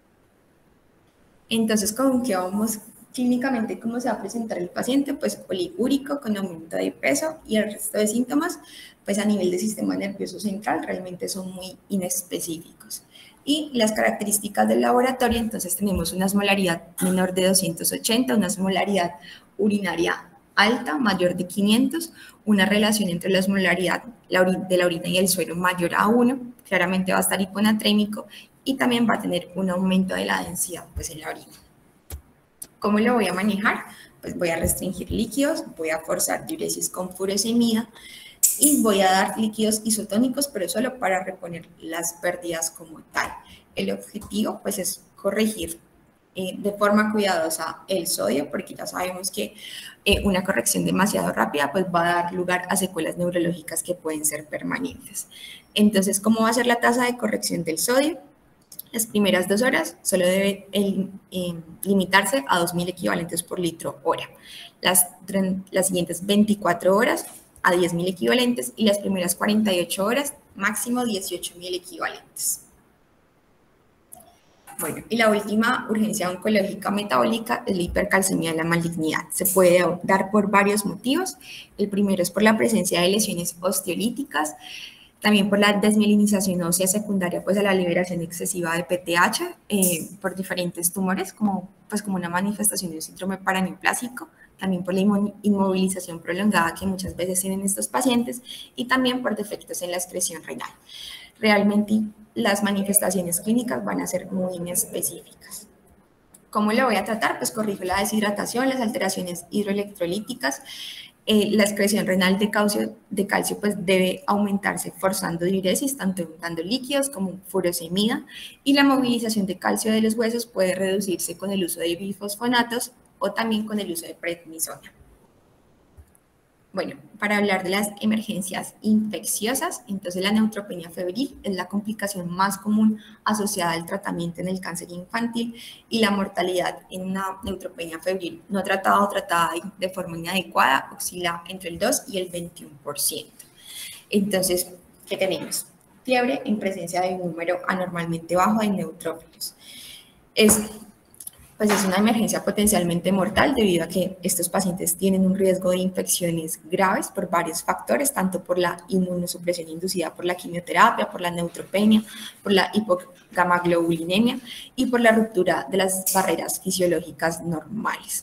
S2: Entonces, ¿con qué vamos clínicamente? ¿Cómo se va a presentar el paciente? Pues oligúrico, con aumento de peso, y el resto de síntomas, pues a nivel del sistema nervioso central, realmente son muy inespecíficos. Y las características del laboratorio, entonces tenemos una osmolaridad menor de doscientos ochenta, una osmolaridad urinaria alta, mayor de quinientos, una relación entre la osmolaridad de la orina y el suero mayor a uno, claramente va a estar hiponatrémico, y también va a tener un aumento de la densidad pues, en la orina. ¿Cómo lo voy a manejar? Pues voy a restringir líquidos, voy a forzar diuresis con furosemida y voy a dar líquidos isotónicos, pero solo para reponer las pérdidas como tal. El objetivo pues, es corregir eh, de forma cuidadosa el sodio, porque ya sabemos que eh, una corrección demasiado rápida pues, va a dar lugar a secuelas neurológicas que pueden ser permanentes. Entonces, ¿cómo va a ser la tasa de corrección del sodio? Las primeras dos horas solo debe el, eh, limitarse a dos mil equivalentes por litro hora. Las, las siguientes veinticuatro horas a diez mil equivalentes y las primeras cuarenta y ocho horas máximo dieciocho mil equivalentes. Bueno, y la última urgencia oncológica metabólica es la hipercalcemia de la malignidad. Se puede dar por varios motivos. El primero es por la presencia de lesiones osteolíticas, también por la desmielinización ósea secundaria pues, a la liberación excesiva de P T H eh, por diferentes tumores, como, pues, como una manifestación de un síndrome paraneoplásico, también por la inmovilización prolongada que muchas veces tienen estos pacientes y también por defectos en la excreción renal. Realmente las manifestaciones clínicas van a ser muy inespecíficas. ¿Cómo lo voy a tratar? Pues corrijo la deshidratación, las alteraciones hidroelectrolíticas. Eh, la excreción renal de calcio, de calcio pues debe aumentarse forzando diuresis, tanto dando líquidos como furosemida, y la movilización de calcio de los huesos puede reducirse con el uso de bifosfonatos o también con el uso de prednisona. Bueno, para hablar de las emergencias infecciosas, entonces la neutropenia febril es la complicación más común asociada al tratamiento en el cáncer infantil, y la mortalidad en una neutropenia febril no tratada o tratada de forma inadecuada oscila entre el dos y el veintiuno por ciento. Entonces, ¿qué tenemos? Fiebre en presencia de un número anormalmente bajo de neutrófilos. Es pues es una emergencia potencialmente mortal debido a que estos pacientes tienen un riesgo de infecciones graves por varios factores, tanto por la inmunosupresión inducida por la quimioterapia, por la neutropenia, por la hipogamaglobulinemia y por la ruptura de las barreras fisiológicas normales.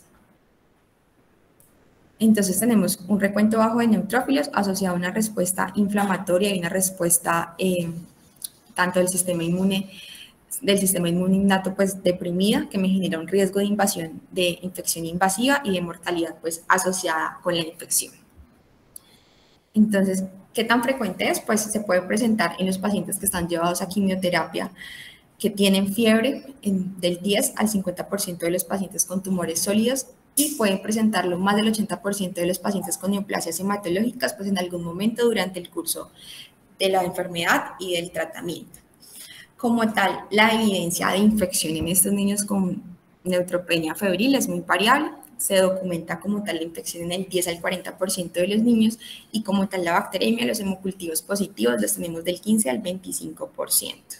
S2: Entonces tenemos un recuento bajo de neutrófilos asociado a una respuesta inflamatoria y una respuesta eh, tanto del sistema inmune del sistema inmune innato pues deprimida, que me genera un riesgo de invasión de infección invasiva y de mortalidad pues asociada con la infección. Entonces, ¿qué tan frecuente es? Pues se puede presentar en los pacientes que están llevados a quimioterapia, que tienen fiebre en, del diez al cincuenta por ciento de los pacientes con tumores sólidos, y pueden presentarlo más del ochenta por ciento de los pacientes con neoplasias hematológicas pues en algún momento durante el curso de la enfermedad y del tratamiento. Como tal, la evidencia de infección en estos niños con neutropenia febril es muy variable. Se documenta como tal la infección en el diez al cuarenta por ciento de los niños, y como tal la bacteremia, los hemocultivos positivos los tenemos del quince al veinticinco por ciento.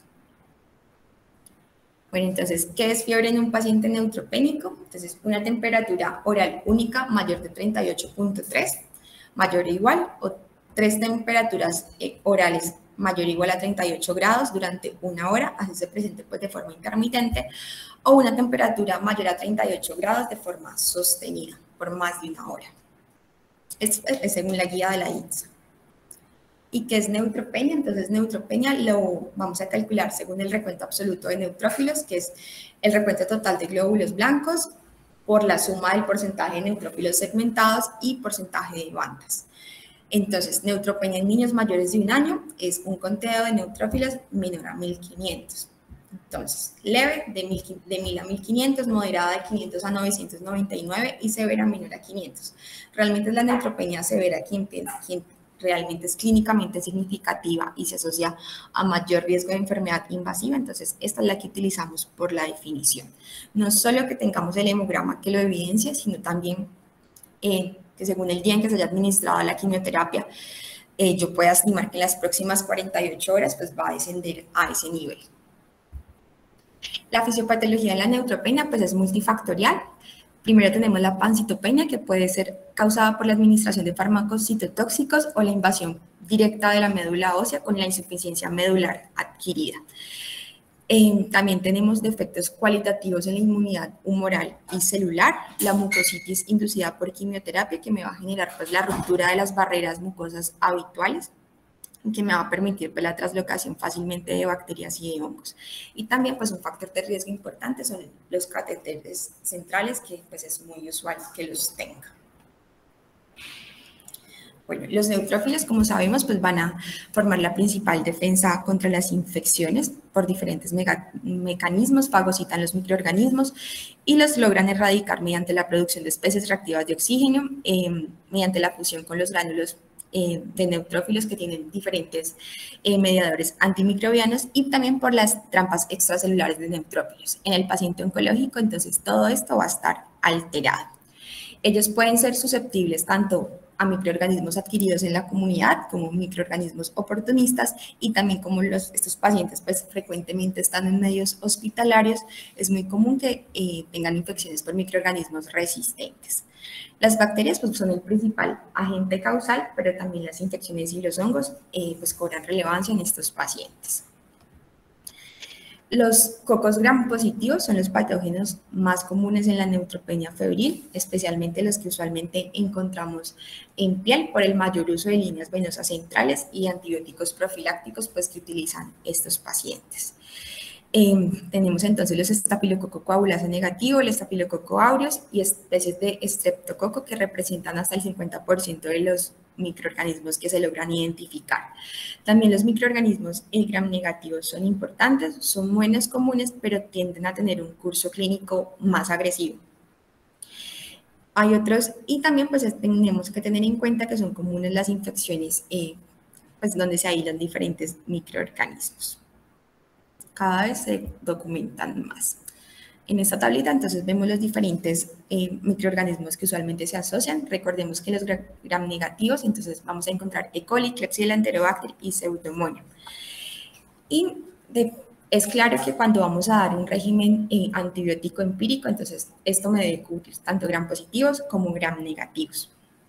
S2: Bueno, entonces, ¿qué es fiebre en un paciente neutropénico? Entonces, una temperatura oral única mayor de treinta y ocho punto tres, mayor o igual, o tres temperaturas eh, orales mayor o igual a treinta y ocho grados durante una hora, así se presente pues de forma intermitente, o una temperatura mayor a treinta y ocho grados de forma sostenida por más de una hora. Es, es según la guía de la I N S A. ¿Y qué es neutropenia? Entonces, neutropenia lo vamos a calcular según el recuento absoluto de neutrófilos, que es el recuento total de glóbulos blancos por la suma del porcentaje de neutrófilos segmentados y porcentaje de bandas. Entonces, neutropenia en niños mayores de un año es un conteo de neutrófilos menor a mil quinientos. Entonces, leve de mil a mil quinientos, moderada de quinientos a novecientos noventa y nueve y severa menor a quinientos. Realmente es la neutropenia severa quien, quien realmente es clínicamente significativa y se asocia a mayor riesgo de enfermedad invasiva. Entonces, esta es la que utilizamos por la definición. No solo que tengamos el hemograma que lo evidencia, sino también eh, que según el día en que se haya administrado la quimioterapia, eh, yo pueda estimar que en las próximas cuarenta y ocho horas pues, va a descender a ese nivel. La fisiopatología de la neutropenia pues, es multifactorial. Primero tenemos la pancitopenia, que puede ser causada por la administración de fármacos citotóxicos o la invasión directa de la médula ósea con la insuficiencia medular adquirida. Eh, también tenemos defectos cualitativos en la inmunidad humoral y celular, la mucositis inducida por quimioterapia, que me va a generar pues, la ruptura de las barreras mucosas habituales, que me va a permitir pues, la translocación fácilmente de bacterias y de hongos. Y también pues, un factor de riesgo importante son los catéteres centrales, que pues, es muy usual que los tenga. Bueno, los neutrófilos, como sabemos, pues van a formar la principal defensa contra las infecciones por diferentes mecanismos, fagocitan los microorganismos y los logran erradicar mediante la producción de especies reactivas de oxígeno, eh, mediante la fusión con los gránulos eh, de neutrófilos que tienen diferentes eh, mediadores antimicrobianos, y también por las trampas extracelulares de neutrófilos. En el paciente oncológico, entonces, todo esto va a estar alterado. Ellos pueden ser susceptibles tanto a microorganismos adquiridos en la comunidad como microorganismos oportunistas, y también como los, estos pacientes pues frecuentemente están en medios hospitalarios, es muy común que eh, tengan infecciones por microorganismos resistentes. Las bacterias pues, son el principal agente causal, pero también las infecciones y los hongos eh, pues, cobran relevancia en estos pacientes. Los cocos gram positivos son los patógenos más comunes en la neutropenia febril, especialmente los que usualmente encontramos en piel por el mayor uso de líneas venosas centrales y antibióticos profilácticos pues, que utilizan estos pacientes. Eh, tenemos entonces los estafilococo coagulasa negativo, el estafilococo aureus y especies de estreptococo que representan hasta el cincuenta por ciento de los microorganismos que se logran identificar. También los microorganismos gram negativos son importantes, son buenos comunes, pero tienden a tener un curso clínico más agresivo. Hay otros, y también pues tenemos que tener en cuenta que son comunes las infecciones eh, pues, donde se aíslan diferentes microorganismos. Cada vez se documentan más. En esta tablita entonces vemos los diferentes eh, microorganismos que usualmente se asocian. Recordemos que los gram negativos, entonces vamos a encontrar E. coli, Klebsiella, Enterobacter y Pseudomonas. Y de Es claro que cuando vamos a dar un régimen eh, antibiótico empírico, entonces esto me debe cubrir tanto gram positivos como gram negativos.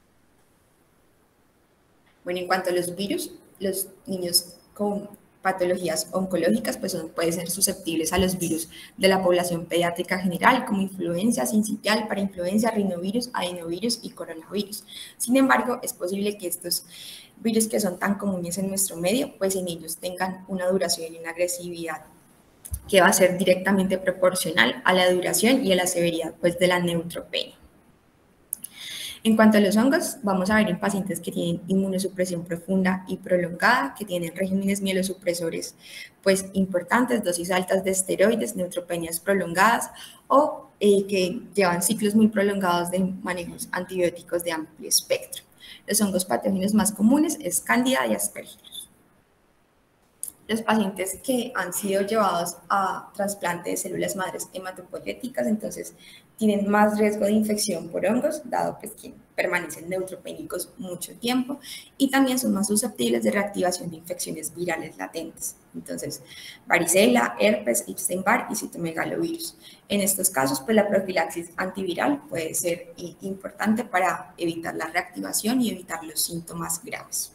S2: Bueno, en cuanto a los virus, los niños con patologías oncológicas pues son, pueden ser susceptibles a los virus de la población pediátrica general, como influenza, sincitial, parainfluenza, rinovirus, adenovirus y coronavirus. Sin embargo, es posible que estos virus que son tan comunes en nuestro medio, pues en ellos tengan una duración y una agresividad que va a ser directamente proporcional a la duración y a la severidad pues, de la neutropenia. En cuanto a los hongos, vamos a ver en pacientes que tienen inmunosupresión profunda y prolongada, que tienen regímenes mielosupresores pues, importantes, dosis altas de esteroides, neutropenias prolongadas o eh, que llevan ciclos muy prolongados de manejos antibióticos de amplio espectro. Los hongos patógenos más comunes es Cándida y Aspergillus. Los pacientes que han sido llevados a trasplante de células madres hematopoyéticas, entonces tienen más riesgo de infección por hongos, dado pues, que permanecen neutropénicos mucho tiempo, y también son más susceptibles de reactivación de infecciones virales latentes. Entonces, varicela, herpes, Epstein-Barr y citomegalovirus. En estos casos, pues la profilaxis antiviral puede ser eh, importante para evitar la reactivación y evitar los síntomas graves.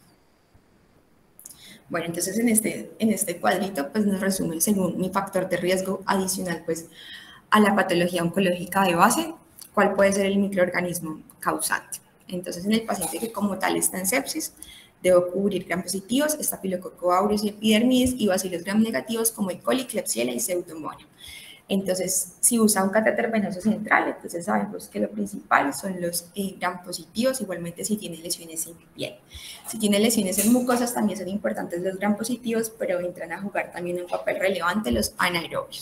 S2: Bueno, entonces en este, en este cuadrito pues nos resume según mi factor de riesgo adicional pues a la patología oncológica de base, cuál puede ser el microorganismo causante. Entonces en el paciente que como tal está en sepsis, debo cubrir gram positivos, estafilococo aureus y epidermidis y bacilos gram negativos como E. coli, Klebsiella y Pseudomonas. Entonces, si usa un catéter venoso central, entonces sabemos que lo principal son los eh, gram positivos, igualmente si tiene lesiones en piel. Si tiene lesiones en mucosas, también son importantes los gram positivos, pero entran a jugar también un papel relevante los anaerobios.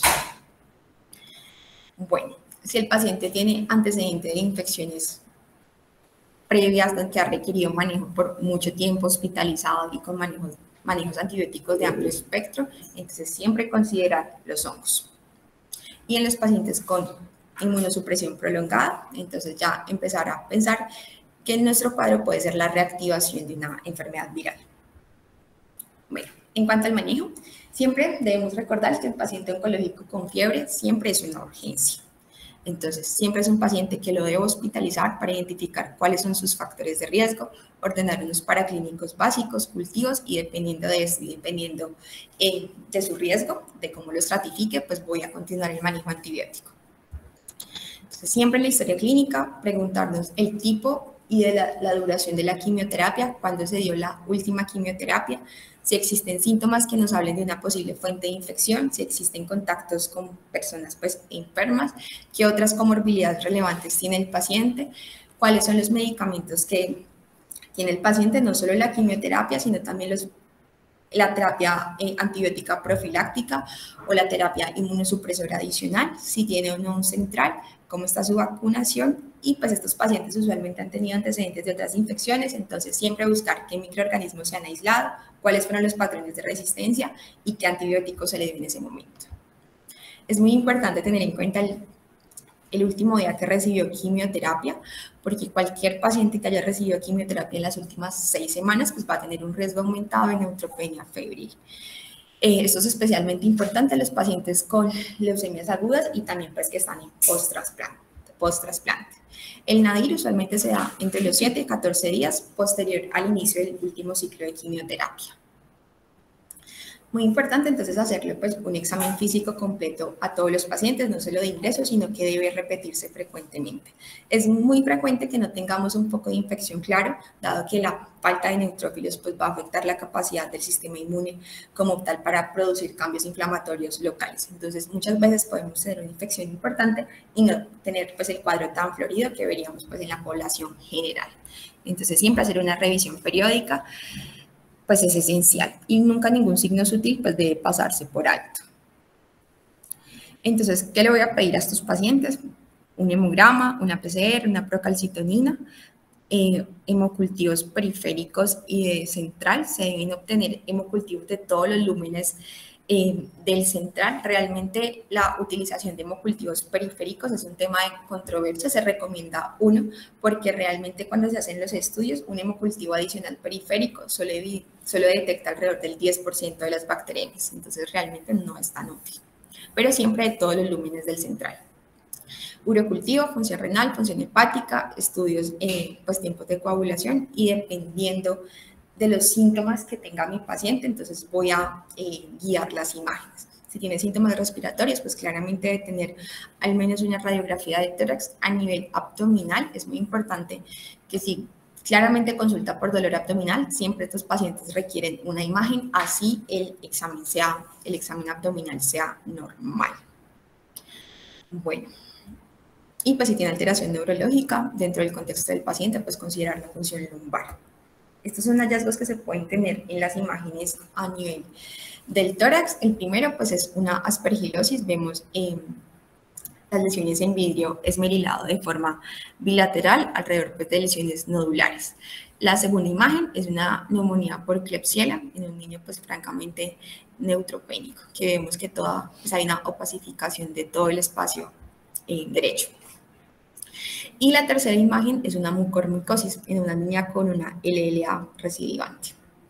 S2: Bueno, si el paciente tiene antecedentes de infecciones previas donde ha requerido manejo por mucho tiempo, hospitalizado y con manejos, manejos antibióticos de amplio espectro, entonces siempre considerar los hongos. Y en los pacientes con inmunosupresión prolongada, entonces ya empezar a pensar que en nuestro cuadro puede ser la reactivación de una enfermedad viral. Bueno, en cuanto al manejo, siempre debemos recordar que el paciente oncológico con fiebre siempre es una urgencia. Entonces, siempre es un paciente que lo debo hospitalizar para identificar cuáles son sus factores de riesgo, ordenar unos paraclínicos básicos, cultivos, y dependiendo de eso y dependiendo eh, de su riesgo, de cómo lo estratifique, pues voy a continuar el manejo antibiótico. Entonces, siempre en la historia clínica, preguntarnos el tipo y de la, la duración de la quimioterapia, cuándo se dio la última quimioterapia, si existen síntomas que nos hablen de una posible fuente de infección, si existen contactos con personas pues, enfermas, qué otras comorbilidades relevantes tiene el paciente, cuáles son los medicamentos que tiene el paciente, no solo la quimioterapia, sino también los, la terapia eh, antibiótica profiláctica o la terapia inmunosupresora adicional, si tiene o no un central, cómo está su vacunación, y pues estos pacientes usualmente han tenido antecedentes de otras infecciones, entonces siempre buscar qué microorganismos se han aislado, cuáles fueron los patrones de resistencia y qué antibióticos se le dio en ese momento. Es muy importante tener en cuenta el, el último día que recibió quimioterapia, porque cualquier paciente que haya recibido quimioterapia en las últimas seis semanas pues va a tener un riesgo aumentado de neutropenia febril. Eh, esto es especialmente importante en los pacientes con leucemias agudas y también pues que están en post-trasplante. Post-trasplante. El NADIR usualmente se da entre los siete y catorce días posterior al inicio del último ciclo de quimioterapia. Muy importante entonces hacerle pues, un examen físico completo a todos los pacientes, no solo de ingreso, sino que debe repetirse frecuentemente. Es muy frecuente que no tengamos un foco de infección claro, dado que la falta de neutrófilos pues, va a afectar la capacidad del sistema inmune como tal para producir cambios inflamatorios locales. Entonces, muchas veces podemos tener una infección importante y no tener pues, el cuadro tan florido que veríamos pues, en la población general. Entonces, siempre hacer una revisión periódica pues es esencial y nunca ningún signo sutil pues debe pasarse por alto. Entonces, ¿qué le voy a pedir a estos pacientes? Un hemograma, una P C R, una procalcitonina, eh, hemocultivos periféricos y de central. Se deben obtener hemocultivos de todos los lúmenes eh, del central. Realmente la utilización de hemocultivos periféricos es un tema de controversia, se recomienda uno, porque realmente cuando se hacen los estudios, un hemocultivo adicional periférico solo, solo detecta alrededor del diez por ciento de las bacterias, entonces realmente no es tan útil, pero siempre de todos los lúmenes del central. Urocultivo, función renal, función hepática, estudios, eh, pues tiempos de coagulación, y dependiendo de los síntomas que tenga mi paciente, entonces voy a eh, guiar las imágenes. Si tiene síntomas respiratorios, pues claramente debe tener al menos una radiografía de tórax a nivel abdominal. Es muy importante que si claramente consulta por dolor abdominal, siempre estos pacientes requieren una imagen, así el examen, sea, el examen abdominal sea normal. Bueno, y pues si tiene alteración neurológica dentro del contexto del paciente, pues considerar la función lumbar. Estos son hallazgos que se pueden tener en las imágenes a nivel del tórax. El primero, pues, es una aspergilosis. Vemos eh, las lesiones en vidrio esmerilado de forma bilateral alrededor, pues, de lesiones nodulares. La segunda imagen es una neumonía por Klebsiella en un niño, pues, francamente neutropénico, que vemos que toda, pues, hay una opacificación de todo el espacio eh, derecho. Y la tercera imagen es una mucormicosis en una niña con una L L A recidivante.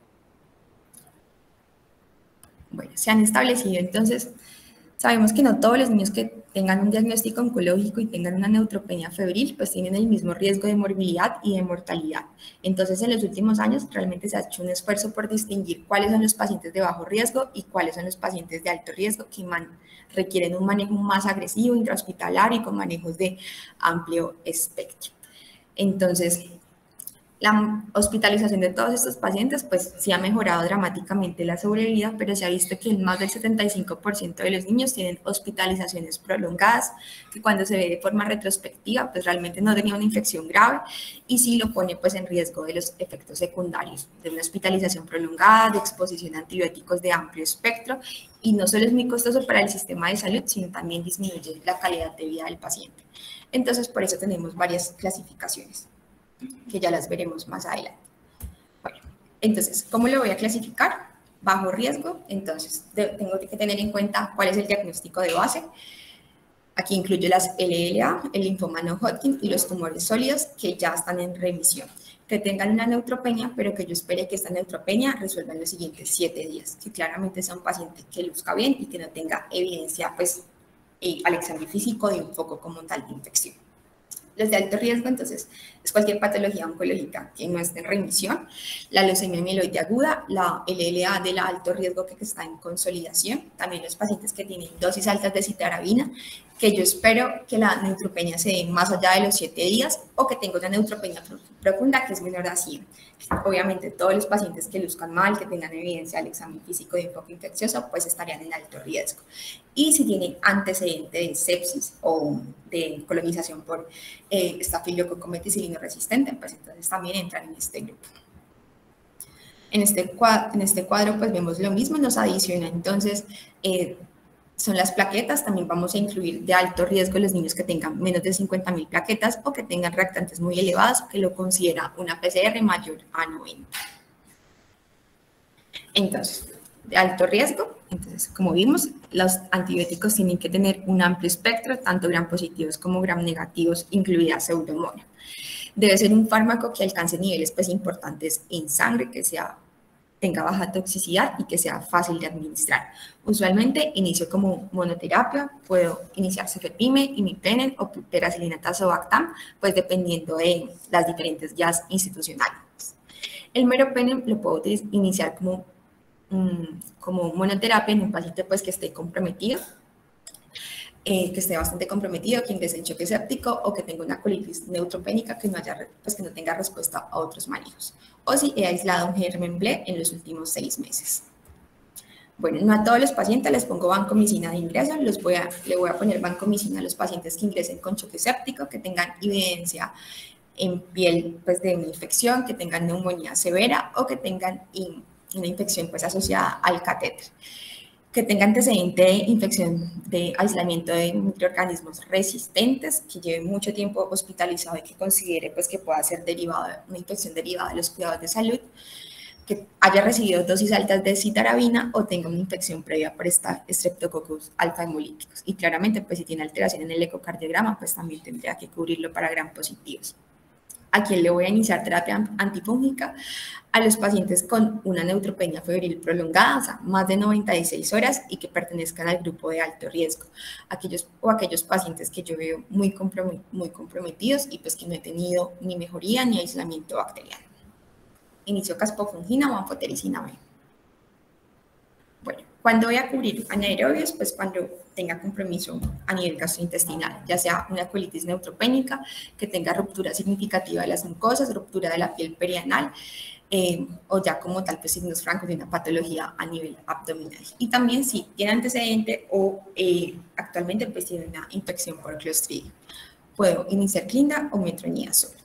S2: Bueno, se han establecido entonces, sabemos que no todos los niños que tengan un diagnóstico oncológico y tengan una neutropenia febril, pues tienen el mismo riesgo de morbilidad y de mortalidad. Entonces, en los últimos años realmente se ha hecho un esfuerzo por distinguir cuáles son los pacientes de bajo riesgo y cuáles son los pacientes de alto riesgo que requieren un manejo más agresivo, intrahospitalario y con manejos de amplio espectro. Entonces, la hospitalización de todos estos pacientes, pues sí ha mejorado dramáticamente la sobrevida, pero se ha visto que más del setenta y cinco por ciento de los niños tienen hospitalizaciones prolongadas, que cuando se ve de forma retrospectiva, pues realmente no tenía una infección grave y sí lo pone pues en riesgo de los efectos secundarios de una hospitalización prolongada, de exposición a antibióticos de amplio espectro, y no solo es muy costoso para el sistema de salud, sino también disminuye la calidad de vida del paciente. Entonces, por eso tenemos varias clasificaciones, que ya las veremos más adelante. Bueno, entonces, ¿cómo lo voy a clasificar? Bajo riesgo, entonces de, tengo que tener en cuenta cuál es el diagnóstico de base. Aquí incluye las L L A, el linfoma no Hodgkin y los tumores sólidos que ya están en remisión. Que tengan una neutropenia, pero que yo espere que esta neutropenia resuelva en los siguientes siete días, que claramente sea un paciente que luzca bien y que no tenga evidencia, pues, eh, al examen físico de un foco como tal de infección. Los de alto riesgo, entonces, es cualquier patología oncológica que no esté en remisión, la leucemia mieloide aguda, la L L A de la alto riesgo que está en consolidación, también los pacientes que tienen dosis altas de citarabina, que yo espero que la neutropenia se dé más allá de los siete días o que tenga una neutropenia profunda que es menor a cien. Obviamente, todos los pacientes que luzcan mal, que tengan evidencia al examen físico de enfoque infeccioso, pues estarían en alto riesgo. Y si tienen antecedente de sepsis o de colonización por eh, estafilococo meticilino resistente, pues entonces también entran en este grupo. En este cuadro, en este cuadro pues vemos lo mismo, nos adiciona entonces eh, son las plaquetas. También vamos a incluir de alto riesgo los niños que tengan menos de cincuenta mil plaquetas o que tengan reactantes muy elevados, que lo considera una P C R mayor a noventa. Entonces, de alto riesgo, entonces, como vimos, los antibióticos tienen que tener un amplio espectro, tanto gram positivos como gram negativos, incluida pseudomonas. Debe ser un fármaco que alcance niveles pues, importantes en sangre, que sea tenga baja toxicidad y que sea fácil de administrar. Usualmente inicio como monoterapia, puedo iniciar cefepime, imipenem o peracilinata zobactam, pues dependiendo de las diferentes guías institucionales. El meropenem lo puedo iniciar como, um, como monoterapia en un paciente pues, que esté comprometido, Eh, que esté bastante comprometido, que ingrese en choque séptico o que tenga una colitis neutropénica que no, haya, pues que no tenga respuesta a otros manejos. O si he aislado un germen B L E en los últimos seis meses. Bueno, no a todos los pacientes les pongo vancomicina de ingreso, los voy a, le voy a poner vancomicina a los pacientes que ingresen con choque séptico, que tengan evidencia en piel pues, de una infección, que tengan neumonía severa o que tengan in, una infección pues, asociada al catéter, que tenga antecedente de infección de aislamiento de microorganismos resistentes, que lleve mucho tiempo hospitalizado y que considere pues, que pueda ser derivado, una infección derivada de los cuidados de salud, que haya recibido dosis altas de citarabina o tenga una infección previa por esta Streptococcus alfa hemolíticos. Y claramente, pues si tiene alteración en el ecocardiograma, pues también tendría que cubrirlo para gram positivos. ¿A quién le voy a iniciar terapia antifúngica? A los pacientes con una neutropenia febril prolongada, o sea, más de noventa y seis horas y que pertenezcan al grupo de alto riesgo. Aquellos, o aquellos pacientes que yo veo muy, compromet muy comprometidos y pues que no he tenido ni mejoría ni aislamiento bacteriano. Inicio caspofungina o anfotericina B. Bueno, ¿cuándo voy a cubrir anaerobios? Pues cuando tenga compromiso a nivel gastrointestinal, ya sea una colitis neutropénica, que tenga ruptura significativa de las mucosas, ruptura de la piel perianal, eh, o ya como tal, pues signos francos de una patología a nivel abdominal. Y también si tiene antecedente o eh, actualmente pues tiene una infección por Clostridium. Puedo iniciar clinda o metronidazol.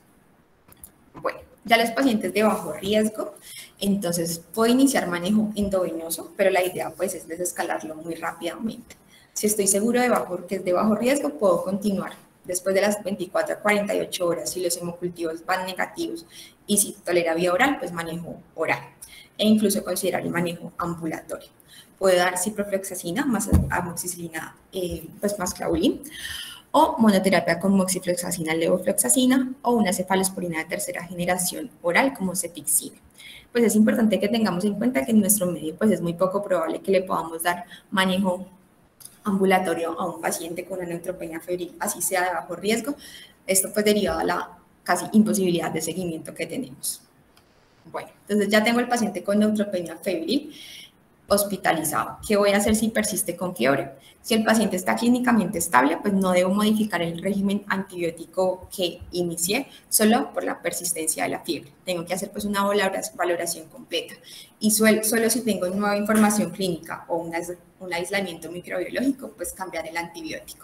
S2: Bueno, ya los pacientes de bajo riesgo, entonces puedo iniciar manejo endovenoso, pero la idea pues es desescalarlo muy rápidamente. Si estoy seguro de bajo, que es de bajo riesgo, puedo continuar después de las veinticuatro a cuarenta y ocho horas. Si los hemocultivos van negativos y si tolera vía oral, pues manejo oral e incluso considerar el manejo ambulatorio. Puedo dar ciprofloxacina más amoxicilina, eh, pues más claulín, o monoterapia con moxifloxacina, levofloxacina o una cefalosporina de tercera generación oral como cefixime. Pues es importante que tengamos en cuenta que en nuestro medio pues es muy poco probable que le podamos dar manejo ambulatorio a un paciente con una neutropenia febril, así sea de bajo riesgo. Esto pues deriva de la casi imposibilidad de seguimiento que tenemos. Bueno, entonces ya tengo el paciente con neutropenia febril hospitalizado. ¿Qué voy a hacer si persiste con fiebre? Si el paciente está clínicamente estable, pues no debo modificar el régimen antibiótico que inicié solo por la persistencia de la fiebre. Tengo que hacer pues una valoración completa. Y solo, solo si tengo nueva información clínica o una, un aislamiento microbiológico, pues cambiar el antibiótico.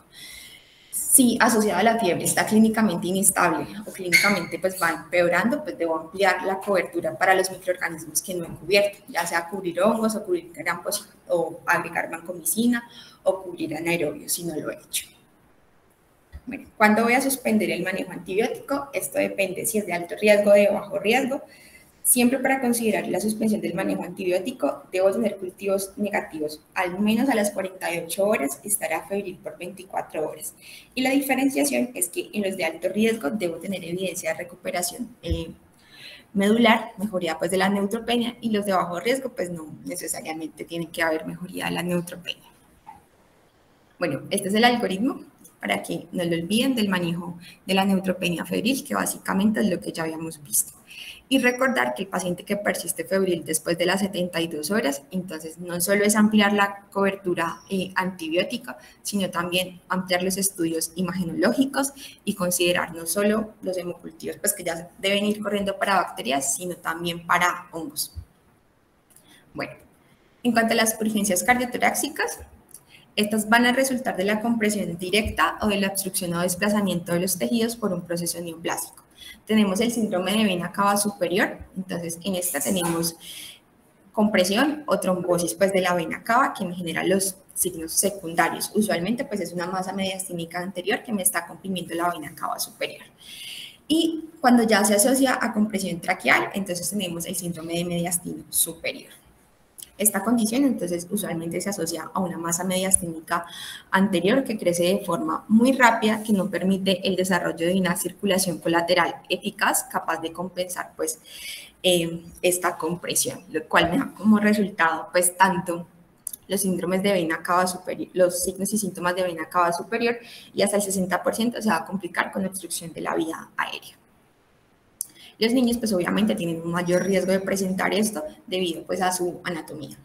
S2: Si asociado a la fiebre está clínicamente inestable o clínicamente pues va empeorando, pues debo ampliar la cobertura para los microorganismos que no he cubierto, ya sea cubrir hongos o cubrir gram o agregar vancomicina o cubrir anaerobios si no lo he hecho. Bueno, ¿cuándo voy a suspender el manejo antibiótico? Esto depende si es de alto riesgo o de bajo riesgo. Siempre para considerar la suspensión del manejo antibiótico, debo tener cultivos negativos al menos a las cuarenta y ocho horas, estará febril por veinticuatro horas. Y la diferenciación es que en los de alto riesgo debo tener evidencia de recuperación eh, medular, mejoría pues de la neutropenia, y los de bajo riesgo pues no necesariamente tienen que haber mejoría de la neutropenia. Bueno, este es el algoritmo para que no lo olviden del manejo de la neutropenia febril, que básicamente es lo que ya habíamos visto. Y recordar que el paciente que persiste febril después de las setenta y dos horas, entonces no solo es ampliar la cobertura eh, antibiótica, sino también ampliar los estudios imagenológicos y considerar no solo los hemocultivos, pues que ya deben ir corriendo para bacterias, sino también para hongos. Bueno, en cuanto a las urgencias cardiotoráxicas, estas van a resultar de la compresión directa o de la obstrucción o desplazamiento de los tejidos por un proceso neoplásico. Tenemos el síndrome de vena cava superior, entonces en esta tenemos compresión o trombosis pues, de la vena cava que me genera los signos secundarios. Usualmente pues es una masa mediastínica anterior que me está comprimiendo la vena cava superior. Y cuando ya se asocia a compresión traqueal, entonces tenemos el síndrome de mediastino superior. Esta condición, entonces, usualmente se asocia a una masa mediastínica anterior que crece de forma muy rápida, que no permite el desarrollo de una circulación colateral eficaz, capaz de compensar, pues, eh, esta compresión, lo cual me da como resultado, pues, tanto los síndromes de vena cava superior, los signos y síntomas de vena cava superior, y hasta el sesenta por ciento se va a complicar con obstrucción de la vía aérea. Los niños, pues obviamente tienen un mayor riesgo de presentar esto debido pues a su anatomía.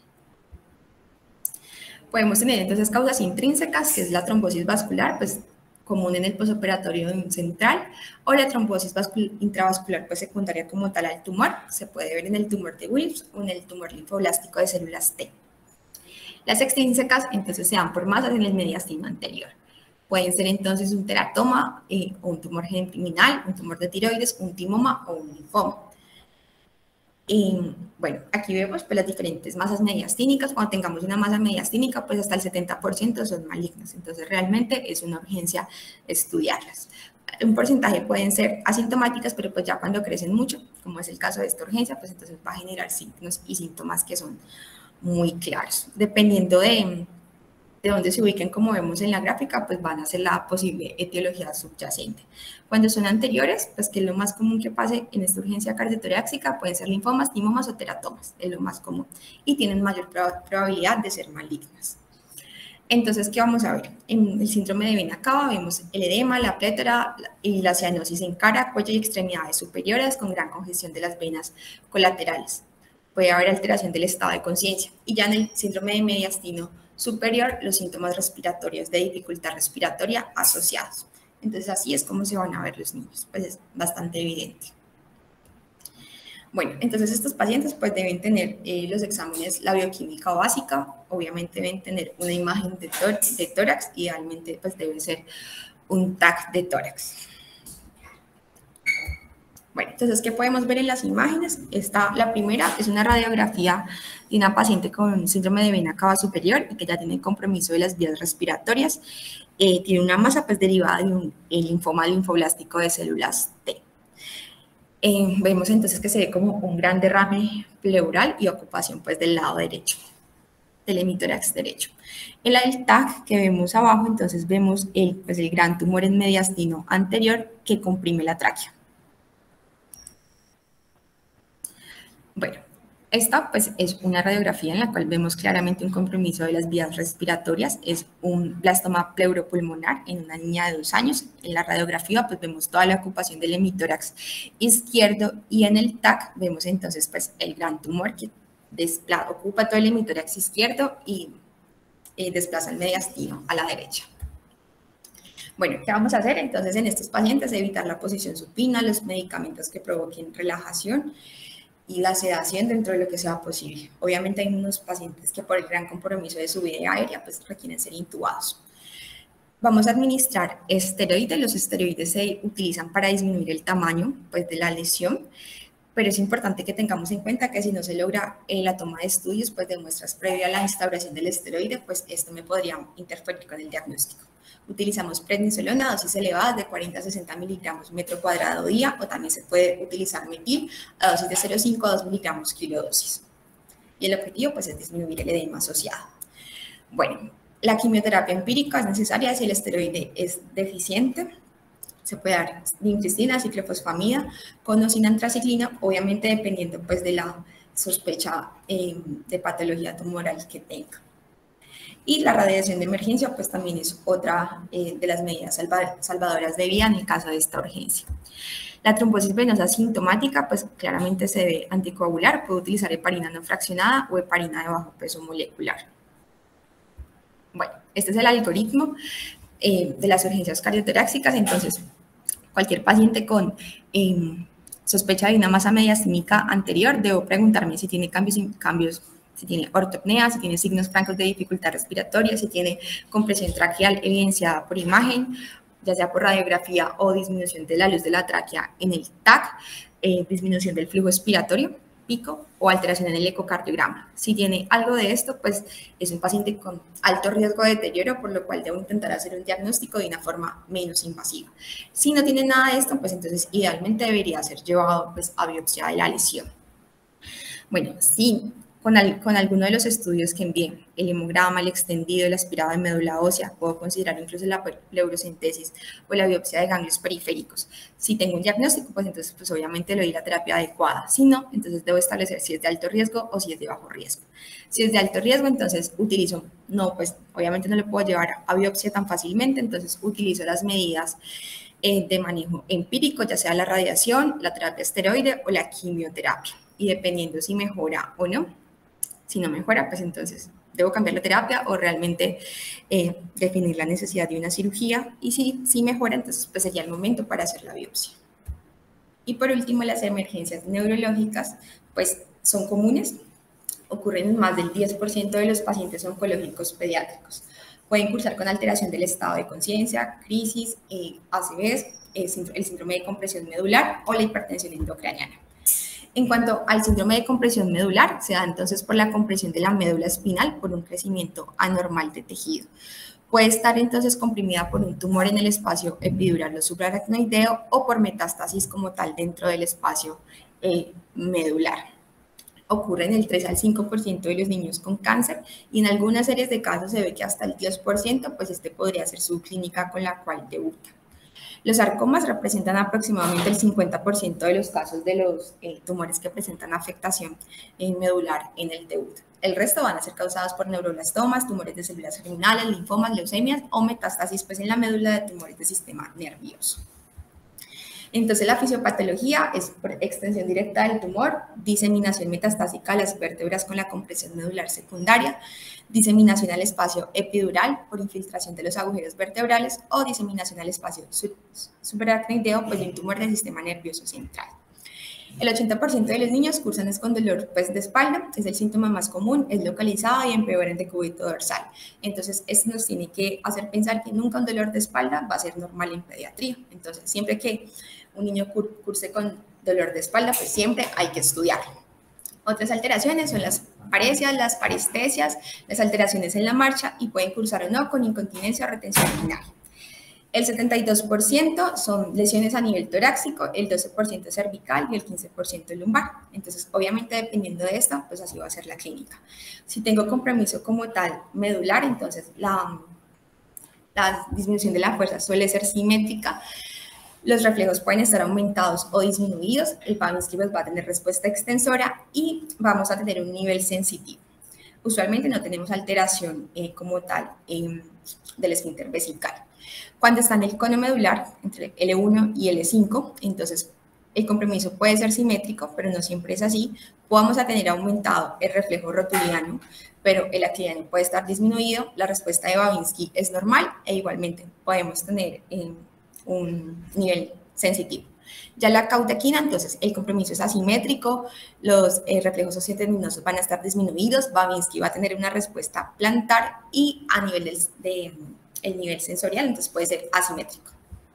S2: Podemos tener entonces causas intrínsecas, que es la trombosis vascular, pues común en el posoperatorio central, o la trombosis intravascular, pues secundaria como tal al tumor, se puede ver en el tumor de Wilms o en el tumor linfoblástico de células T. Las extrínsecas entonces se dan por masas en el mediastino anterior. Pueden ser entonces un teratoma, eh, o un tumor germinal, un tumor de tiroides, un timoma o un linfoma. Y, bueno, aquí vemos pues, las diferentes masas mediastínicas. Cuando tengamos una masa mediastínica, pues hasta el setenta por ciento son malignas. Entonces, realmente es una urgencia estudiarlas. Un porcentaje pueden ser asintomáticas, pero pues ya cuando crecen mucho, como es el caso de esta urgencia, pues entonces va a generar signos y síntomas que son muy claros. Dependiendo de, de dónde se ubiquen, como vemos en la gráfica, pues van a ser la posible etiología subyacente. Cuando son anteriores, pues que es lo más común que pase en esta urgencia cardiotorácica, pueden ser linfomas, timomas o teratomas, es lo más común, y tienen mayor probabilidad de ser malignas. Entonces, ¿qué vamos a ver? En el síndrome de vena cava vemos el edema, la plétora y la cianosis en cara, cuello y extremidades superiores con gran congestión de las venas colaterales. Puede haber alteración del estado de conciencia. Y ya en el síndrome de mediastino superior, los síntomas respiratorios de dificultad respiratoria asociados. Entonces, así es como se van a ver los niños. Pues es bastante evidente. Bueno, entonces estos pacientes pues deben tener eh, los exámenes, la bioquímica básica, obviamente deben tener una imagen de, tor de tórax, idealmente pues debe ser un T A C de tórax. Bueno, entonces, ¿qué podemos ver en las imágenes? Esta, la primera es una radiografía de una paciente con síndrome de vena cava superior y que ya tiene compromiso de las vías respiratorias. Eh, tiene una masa pues derivada de un el linfoma linfoblástico de células T. Eh, vemos entonces que se ve como un gran derrame pleural y ocupación pues del lado derecho, del hemitórax derecho. En la del T A C que vemos abajo, entonces vemos el, pues el gran tumor en mediastino anterior que comprime la tráquea. Bueno, esta pues es una radiografía en la cual vemos claramente un compromiso de las vías respiratorias, es un blastoma pleuropulmonar en una niña de dos años. En la radiografía pues vemos toda la ocupación del hemitórax izquierdo y en el T A C vemos entonces pues el gran tumor que desplaza, ocupa todo el hemitórax izquierdo y eh, desplaza el mediastino a la derecha. Bueno, ¿qué vamos a hacer? Entonces en estos pacientes evitar la posición supina, los medicamentos que provoquen relajación y la sedación dentro de lo que sea posible. Obviamente hay unos pacientes que por el gran compromiso de su vida aérea pues requieren ser intubados. Vamos a administrar esteroides. Los esteroides se utilizan para disminuir el tamaño pues, de la lesión, pero es importante que tengamos en cuenta que si no se logra eh, la toma de estudios pues, de muestras previa a la instauración del esteroide, pues esto me podría interferir con el diagnóstico. Utilizamos prednisolona a dosis elevadas de cuarenta a sesenta miligramos metro cuadrado día, o también se puede utilizar metil a dosis de cero punto cinco a dos miligramos kilodosis. Y el objetivo pues, es disminuir el edema asociado. Bueno, la quimioterapia empírica es necesaria si el esteroide es deficiente. Se puede dar vincristina, ciclofosfamida, con o sin antraciclina, obviamente dependiendo pues, de la sospecha eh, de patología tumoral que tenga. Y la radiación de emergencia, pues también es otra eh, de las medidas salva salvadoras de vida en el caso de esta urgencia. La trombosis venosa sintomática, pues claramente se debe anticoagular, puede utilizar heparina no fraccionada o heparina de bajo peso molecular. Bueno, este es el algoritmo eh, de las urgencias cardiotorácicas. Entonces, cualquier paciente con eh, sospecha de una masa mediastínica anterior, debo preguntarme si tiene cambios, cambios si tiene ortopnea, si tiene signos francos de dificultad respiratoria, si tiene compresión traqueal evidenciada por imagen, ya sea por radiografía o disminución de la luz de la tráquea en el T A C, eh, disminución del flujo expiratorio, pico o alteración en el ecocardiograma. Si tiene algo de esto, pues es un paciente con alto riesgo de deterioro, por lo cual debo intentar hacer un diagnóstico de una forma menos invasiva. Si no tiene nada de esto, pues entonces idealmente debería ser llevado pues, a biopsia de la lesión. Bueno, sí. Con, al, con alguno de los estudios que envié, el hemograma, el extendido, el aspirado de médula ósea, puedo considerar incluso la pleurocentesis o la biopsia de ganglios periféricos. Si tengo un diagnóstico, pues entonces pues obviamente le doy la terapia adecuada. Si no, entonces debo establecer si es de alto riesgo o si es de bajo riesgo. Si es de alto riesgo, entonces utilizo, no, pues obviamente no le puedo llevar a biopsia tan fácilmente, entonces utilizo las medidas eh, de manejo empírico, ya sea la radiación, la terapia esteroide o la quimioterapia. Y dependiendo si mejora o no, si no mejora, pues entonces debo cambiar la terapia o realmente eh, definir la necesidad de una cirugía. Y si, si mejora, entonces pues sería el momento para hacer la biopsia. Y por último, las emergencias neurológicas, pues son comunes, ocurren en más del diez por ciento de los pacientes oncológicos pediátricos. Pueden cursar con alteración del estado de conciencia, crisis, eh, A C Vs, eh, el síndrome de compresión medular o la hipertensión endocraniana. En cuanto al síndrome de compresión medular, se da entonces por la compresión de la médula espinal por un crecimiento anormal de tejido. Puede estar entonces comprimida por un tumor en el espacio epidural o supraracnoideo o por metástasis como tal dentro del espacio eh, medular. Ocurre en el tres al cinco por ciento de los niños con cáncer y en algunas series de casos se ve que hasta el diez por ciento, pues este podría ser su clínica con la cual debuta. Los sarcomas representan aproximadamente el cincuenta por ciento de los casos de los eh, tumores que presentan afectación eh, medular en el debut. El resto van a ser causados por neuroblastomas, tumores de células germinales, linfomas, leucemias o metástasis pues, en la médula de tumores del sistema nervioso. Entonces, la fisiopatología es por extensión directa del tumor, diseminación metastásica a las vértebras con la compresión medular secundaria, diseminación al espacio epidural por infiltración de los agujeros vertebrales o diseminación al espacio supraracnoideo pues, de un tumor del sistema nervioso central. El ochenta por ciento de los niños cursan con dolor pues, de espalda, es el síntoma más común, es localizado y empeora en decúbito dorsal. Entonces, esto nos tiene que hacer pensar que nunca un dolor de espalda va a ser normal en pediatría. Entonces, siempre que un niño curse con dolor de espalda, pues siempre hay que estudiar. Otras alteraciones son las paresias, las parestesias, las alteraciones en la marcha y pueden cursar o no con incontinencia o retención urinaria. El setenta y dos por ciento son lesiones a nivel torácico, el doce por ciento cervical y el quince por ciento lumbar. Entonces, obviamente, dependiendo de esto, pues así va a ser la clínica. Si tengo compromiso como tal medular, entonces la, la disminución de la fuerza suele ser simétrica. Los reflejos pueden estar aumentados o disminuidos, el Babinski va a tener respuesta extensora y vamos a tener un nivel sensitivo. Usualmente no tenemos alteración eh, como tal eh, del esfínter vesical. Cuando está en el cono medular, entre L uno y L cinco, entonces el compromiso puede ser simétrico, pero no siempre es así. Vamos a tener aumentado el reflejo rotuliano, pero el actiniano puede estar disminuido. La respuesta de Babinski es normal e igualmente podemos tener eh, un nivel sensitivo. Ya la cautequina, entonces el compromiso es asimétrico, los eh, reflejos sociotendinosos van a estar disminuidos, Babinski va a tener una respuesta plantar y a nivel del de, el nivel sensorial, entonces puede ser asimétrico.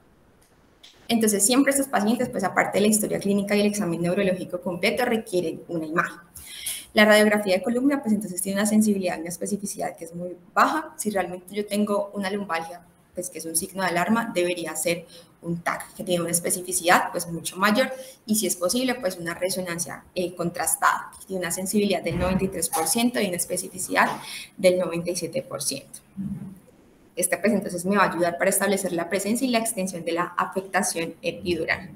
S2: Entonces siempre estos pacientes, pues aparte de la historia clínica y el examen neurológico completo, requieren una imagen. La radiografía de columna, pues entonces tiene una sensibilidad y una especificidad que es muy baja. Si realmente yo tengo una lumbalgia, pues que es un signo de alarma, debería ser un T A C que tiene una especificidad pues mucho mayor y si es posible pues una resonancia eh, contrastada que tiene una sensibilidad del noventa y tres por ciento y una especificidad del noventa y siete por ciento. Esta pues entonces me va a ayudar para establecer la presencia y la extensión de la afectación epidural.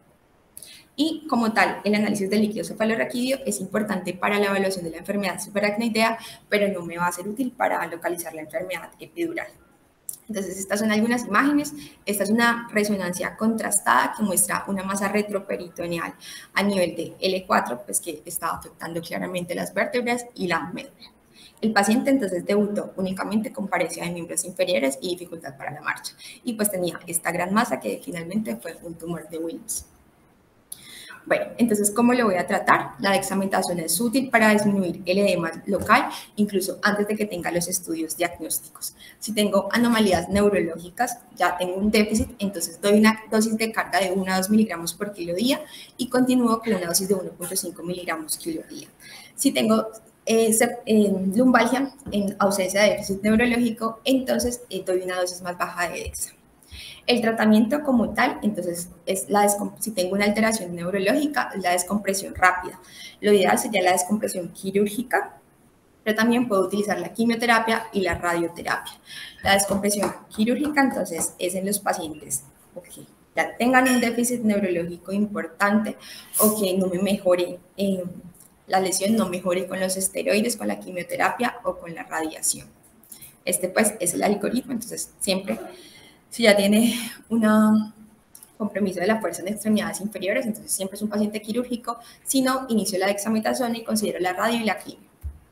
S2: Y como tal, el análisis del líquido cefalorraquídeo es importante para la evaluación de la enfermedad supraracnoidea, pero no me va a ser útil para localizar la enfermedad epidural. Entonces, estas son algunas imágenes. Esta es una resonancia contrastada que muestra una masa retroperitoneal a nivel de L cuatro, pues que está afectando claramente las vértebras y la médula. El paciente entonces debutó únicamente con paresia de miembros inferiores y dificultad para la marcha. Y pues tenía esta gran masa que finalmente fue un tumor de Wilms. Bueno, entonces, ¿cómo lo voy a tratar? La dexametasona es útil para disminuir el edema local, incluso antes de que tenga los estudios diagnósticos. Si tengo anomalías neurológicas, ya tengo un déficit, entonces doy una dosis de carga de uno a dos miligramos por kilo día y continúo con una dosis de uno punto cinco miligramos kilo día. Si tengo eh, eh, lumbalgia en ausencia de déficit neurológico, entonces eh, doy una dosis más baja de dexa. El tratamiento como tal, entonces, es la si tengo una alteración neurológica, es la descompresión rápida. Lo ideal sería la descompresión quirúrgica, pero también puedo utilizar la quimioterapia y la radioterapia. La descompresión quirúrgica, entonces, es en los pacientes que ya tengan un déficit neurológico importante o que no me mejore, eh, la lesión no mejore con los esteroides, con la quimioterapia o con la radiación. Este, pues, es el algoritmo, entonces, siempre... Si ya tiene un compromiso de la fuerza en extremidades inferiores, entonces siempre es un paciente quirúrgico. Si no, inicio la dexametasona y considero la radio y la quimio.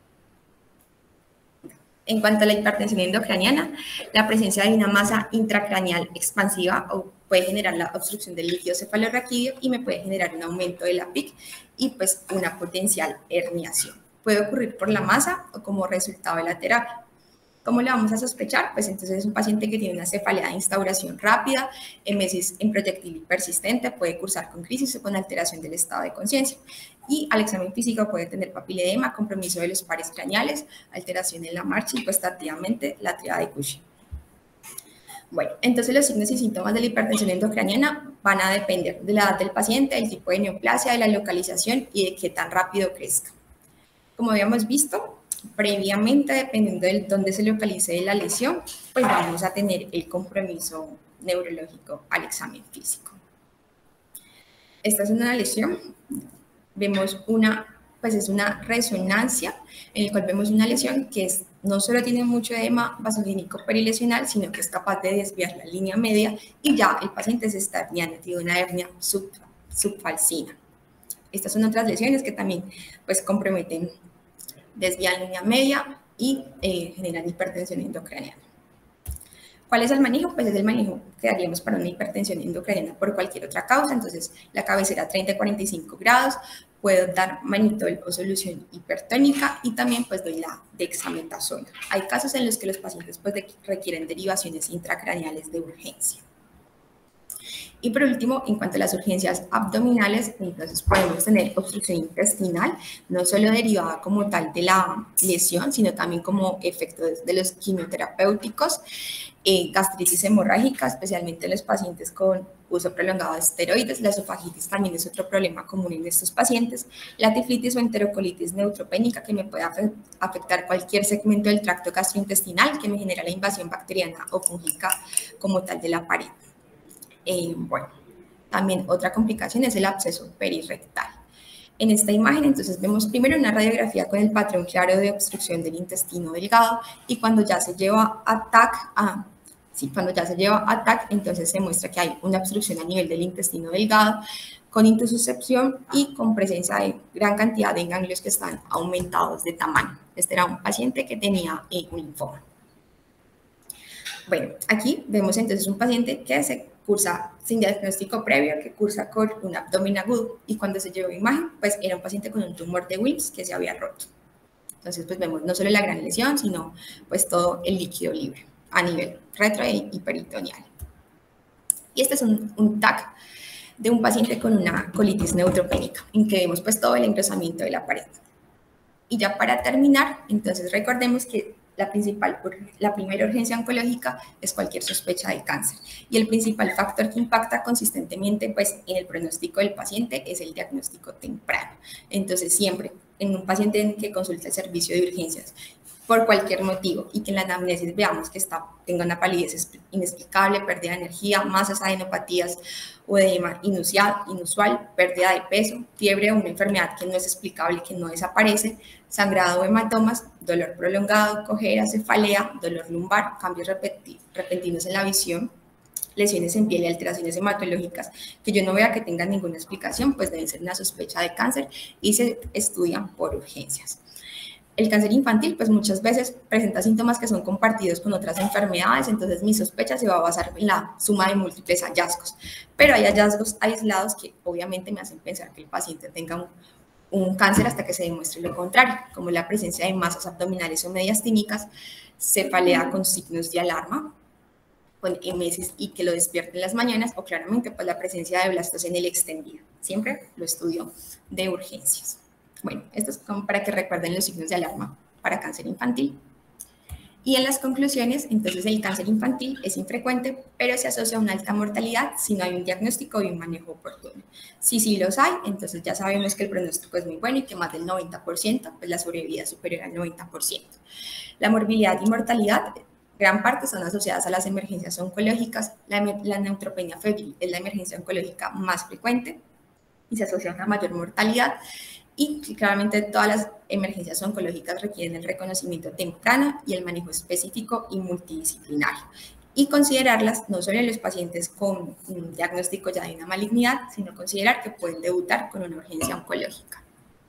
S2: En cuanto a la hipertensión endocraniana, la presencia de una masa intracraneal expansiva puede generar la obstrucción del líquido cefalorraquídeo y me puede generar un aumento de la P I C y pues una potencial herniación. Puede ocurrir por la masa o como resultado de la terapia. ¿Cómo le vamos a sospechar? Pues entonces es un paciente que tiene una cefalea de instauración rápida, emesis en proyectil persistente, puede cursar con crisis o con alteración del estado de conciencia. Y al examen físico puede tener papiledema, compromiso de los pares craneales, alteración en la marcha y pues tardíamente la triada de Cushing. Bueno, entonces los signos y síntomas de la hipertensión endocraniana van a depender de la edad del paciente, del tipo de neoplasia, de la localización y de qué tan rápido crezca. Como habíamos visto previamente, dependiendo de dónde se localice la lesión, pues vamos a tener el compromiso neurológico al examen físico. Esta es una lesión, vemos una, pues es una resonancia en la cual vemos una lesión que es, no solo tiene mucho edema vasogénico perilesional, sino que es capaz de desviar la línea media y ya el paciente se está herniando, tiene una hernia sub, subfalcina. Estas son otras lesiones que también pues comprometen, desvían línea media y eh, generan hipertensión endocraniana. ¿Cuál es el manejo? Pues es el manejo que daríamos para una hipertensión endocraniana por cualquier otra causa. Entonces, la cabecera treinta a cuarenta y cinco grados, puedo dar manitol o solución hipertónica y también pues doy la dexametasona. Hay casos en los que los pacientes pues, de, requieren derivaciones intracraneales de urgencia. Y por último, en cuanto a las urgencias abdominales, entonces podemos tener obstrucción intestinal, no solo derivada como tal de la lesión, sino también como efecto de los quimioterapéuticos, eh, gastritis hemorrágica, especialmente en los pacientes con uso prolongado de esteroides. La esofagitis también es otro problema común en estos pacientes. La tiflitis o enterocolitis neutropénica, que me puede afectar cualquier segmento del tracto gastrointestinal, que me genera la invasión bacteriana o fúngica como tal de la pared. Eh, bueno, también otra complicación es el absceso perirrectal. En esta imagen, entonces, vemos primero una radiografía con el patrón claro de obstrucción del intestino delgado y cuando ya se lleva a T A C, a, sí, cuando ya se lleva a T A C, entonces se muestra que hay una obstrucción a nivel del intestino delgado con intususcepción y con presencia de gran cantidad de ganglios que están aumentados de tamaño. Este era un paciente que tenía eh, un linfoma. Bueno, aquí vemos entonces un paciente que se cursa sin diagnóstico previo, que cursa con un abdomen agudo y cuando se llevó imagen, pues era un paciente con un tumor de Wilms que se había roto. Entonces, pues vemos no solo la gran lesión, sino pues todo el líquido libre a nivel retro y peritoneal. Y este es un, un T A C de un paciente con una colitis neutropénica, en que vemos pues todo el engrosamiento de la pared. Y ya para terminar, entonces recordemos que la principal, la primera urgencia oncológica es cualquier sospecha de cáncer. Y el principal factor que impacta consistentemente pues, en el pronóstico del paciente es el diagnóstico temprano. Entonces, siempre en un paciente que consulta el servicio de urgencias por cualquier motivo y que en la anamnesis veamos que está, tenga una palidez inexplicable, pérdida de energía, masas, adenopatías o edema inusual, inusual, pérdida de peso, fiebre o una enfermedad que no es explicable, que no desaparece, sangrado o hematomas, dolor prolongado, cojera, cefalea, dolor lumbar, cambios repentinos en la visión, lesiones en piel y alteraciones hematológicas que yo no vea que tengan ninguna explicación, pues deben ser una sospecha de cáncer y se estudian por urgencias. El cáncer infantil, pues muchas veces presenta síntomas que son compartidos con otras enfermedades, entonces mi sospecha se va a basar en la suma de múltiples hallazgos, pero hay hallazgos aislados que obviamente me hacen pensar que el paciente tenga un, un cáncer hasta que se demuestre lo contrario, como la presencia de masas abdominales o mediastínicas, cefalea con signos de alarma, con emesis y que lo despierte en las mañanas, o claramente pues la presencia de blastos en el extendido. Siempre lo estudio de urgencias. Bueno, esto es como para que recuerden los signos de alarma para cáncer infantil. Y en las conclusiones, entonces el cáncer infantil es infrecuente, pero se asocia a una alta mortalidad si no hay un diagnóstico y un manejo oportuno. Si sí los hay, entonces ya sabemos que el pronóstico es muy bueno y que más del noventa por ciento, pues la sobrevida es superior al noventa por ciento. La morbilidad y mortalidad, gran parte son asociadas a las emergencias oncológicas. La, la neutropenia febril es la emergencia oncológica más frecuente y se asocia a una mayor mortalidad. Y claramente todas las emergencias oncológicas requieren el reconocimiento temprano y el manejo específico y multidisciplinario. Y considerarlas no solo en los pacientes con un diagnóstico ya de una malignidad, sino considerar que pueden debutar con una urgencia oncológica.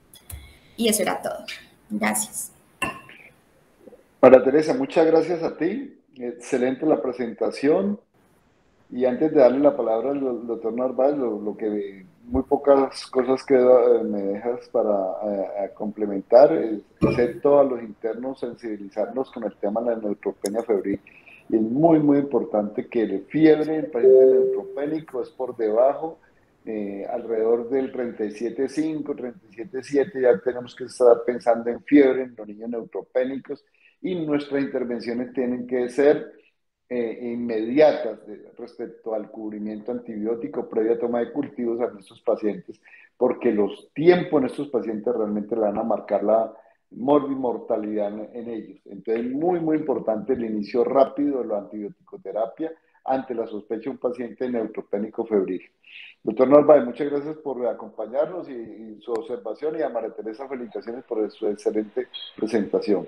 S2: Y eso era todo. Gracias.
S1: María Teresa, muchas gracias a ti. Excelente la presentación. Y antes de darle la palabra al do- doctor Narváez, lo, lo que muy pocas cosas que eh, me dejas para eh, a complementar, es- excepto a los internos, sensibilizarlos con el tema de la neutropenia febril. Y es muy, muy importante que la fiebre en paciente neutropénico es por debajo, eh, alrededor del treinta y siete punto cinco, treinta y siete punto siete, ya tenemos que estar pensando en fiebre en los niños neutropénicos y nuestras intervenciones tienen que ser eh, inmediatas de- respecto al cubrimiento antibiótico previa toma de cultivos a nuestros pacientes, porque los tiempos en estos pacientes realmente le van a marcar la morbimortalidad en, en ellos. Entonces, muy, muy importante el inicio rápido de la antibiótico-terapia ante la sospecha de un paciente neutropénico febril. Doctor Narváez, muchas gracias por acompañarnos y, y su observación, y a María Teresa felicitaciones por su excelente presentación.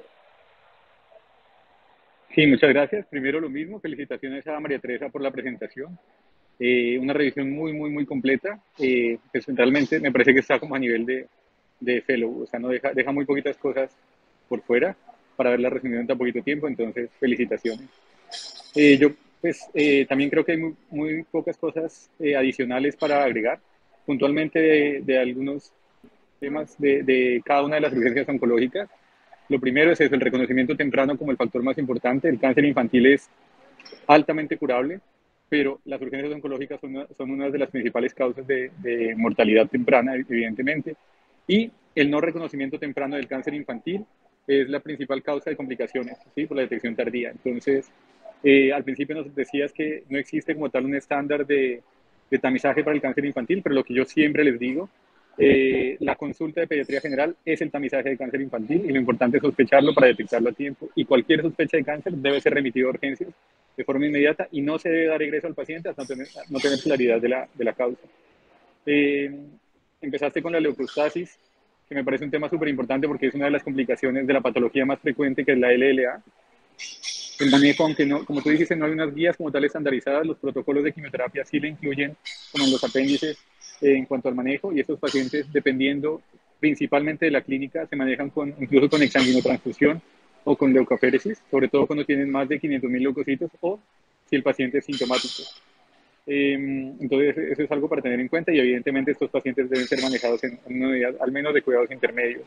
S3: Sí, muchas gracias. Primero lo mismo, felicitaciones a María Teresa por la presentación. Eh, una revisión muy, muy, muy completa. Eh, pues realmente me parece que está como a nivel de, de fellow, o sea, no deja, deja muy poquitas cosas por fuera para haberla resumido en tan poquito tiempo, entonces felicitaciones. Eh, yo pues eh, también creo que hay muy, muy pocas cosas eh, adicionales para agregar, puntualmente de, de algunos temas de, de cada una de las urgencias oncológicas. Lo primero es eso, el reconocimiento temprano como el factor más importante. El cáncer infantil es altamente curable, pero las urgencias oncológicas son una, son una de las principales causas de, de mortalidad temprana, evidentemente, y el no reconocimiento temprano del cáncer infantil es la principal causa de complicaciones, ¿sí? Por la detección tardía. Entonces, eh, al principio nos decías que no existe como tal un estándar de, de tamizaje para el cáncer infantil, pero lo que yo siempre les digo, eh, la consulta de pediatría general es el tamizaje de cáncer infantil y lo importante es sospecharlo para detectarlo a tiempo, y cualquier sospecha de cáncer debe ser remitido a urgencias de forma inmediata y no se debe dar egreso al paciente hasta no tener, no tener claridad de la, de la causa. Eh, Empezaste con la leucostasis, que me parece un tema súper importante porque es una de las complicaciones de la patología más frecuente, que es la L L A. El manejo, aunque no, como tú dijiste, no hay unas guías como tal estandarizadas, los protocolos de quimioterapia sí le incluyen como en los apéndices eh, en cuanto al manejo, y estos pacientes, dependiendo principalmente de la clínica, se manejan con, incluso con exsanguinotransfusión o con leucoféresis, sobre todo cuando tienen más de quinientos mil leucocitos o si el paciente es sintomático. Eh, entonces, eso es algo para tener en cuenta, y evidentemente estos pacientes deben ser manejados en, en una unidad al menos de cuidados intermedios.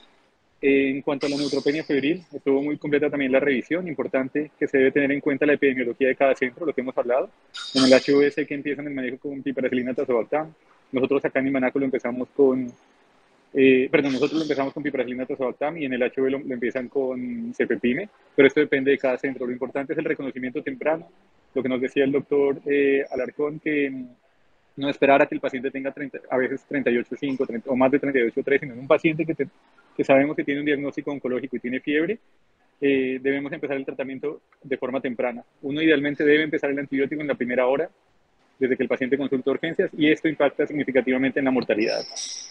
S3: Eh, en cuanto a la neutropenia febril, estuvo muy completa también la revisión. Importante que se debe tener en cuenta la epidemiología de cada centro, lo que hemos hablado. En el H U S que empiezan el manejo con piperacilina tazobactam. Nosotros acá en Imanáco lo empezamos con, eh, perdón, nosotros lo empezamos con piperacilina tazobactam, y en el H V lo, lo empiezan con cefepime, pero esto depende de cada centro. Lo importante es el reconocimiento temprano, lo que nos decía el doctor eh, Alarcón, que mm, no esperar a que el paciente tenga treinta, a veces treinta y ocho punto cinco o más de treinta y ocho punto tres, sino en un paciente que, te, que sabemos que tiene un diagnóstico oncológico y tiene fiebre, eh, debemos empezar el tratamiento de forma temprana. Uno idealmente debe empezar el antibiótico en la primera hora, desde que el paciente consulta urgencias, y esto impacta significativamente en la mortalidad.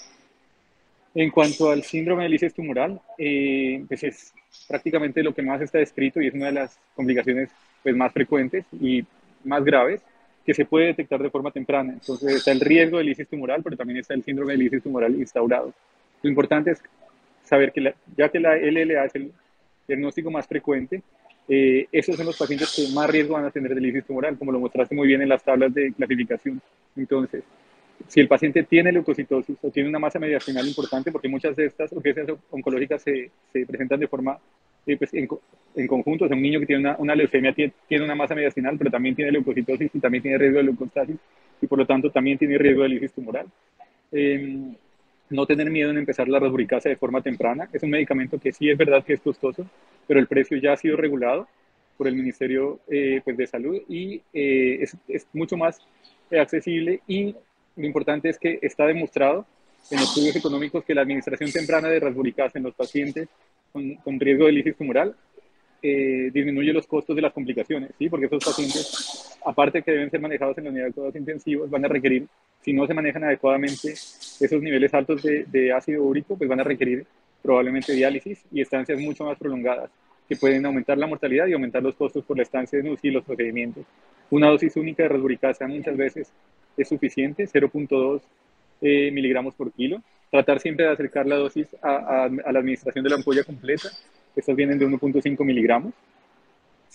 S3: En cuanto al síndrome de lisis tumoral, eh, pues es prácticamente lo que más está descrito y es una de las complicaciones pues, más frecuentes y más graves que se puede detectar de forma temprana. Entonces está el riesgo de lisis tumoral, pero también está el síndrome de lisis tumoral instaurado. Lo importante es saber que la, ya que la L L A es el diagnóstico más frecuente, eh, esos son los pacientes que más riesgo van a tener de lisis tumoral, como lo mostraste muy bien en las tablas de clasificación. Entonces, si el paciente tiene leucocitosis o tiene una masa mediastinal importante, porque muchas de estas urgencias oncológicas se, se presentan de forma, eh, pues en, en, conjunto, o sea, un niño que tiene una, una leucemia tiene, tiene, una masa mediastinal, pero también tiene leucocitosis y también tiene riesgo de leucostasis, y por lo tanto también tiene riesgo de lisis tumoral. Eh, no tener miedo en empezar la rasburicasa de forma temprana. Es un medicamento que sí es verdad que es costoso, pero el precio ya ha sido regulado por el Ministerio eh, pues de Salud, y eh, es, es mucho más accesible, y lo importante es que está demostrado en estudios económicos que la administración temprana de rasburicasa en los pacientes con, con riesgo de lisis tumoral eh, disminuye los costos de las complicaciones, ¿sí? Porque estos pacientes, aparte que deben ser manejados en la unidad de cuidados intensivos, van a requerir, si no se manejan adecuadamente esos niveles altos de, de ácido úrico, pues van a requerir probablemente diálisis y estancias mucho más prolongadas, que pueden aumentar la mortalidad y aumentar los costos por la estancia en U C I y los procedimientos. Una dosis única de rasburicasa muchas veces es suficiente, cero punto dos eh, miligramos por kilo. Tratar siempre de acercar la dosis a, a, a la administración de la ampolla completa. Estas vienen de uno punto cinco miligramos.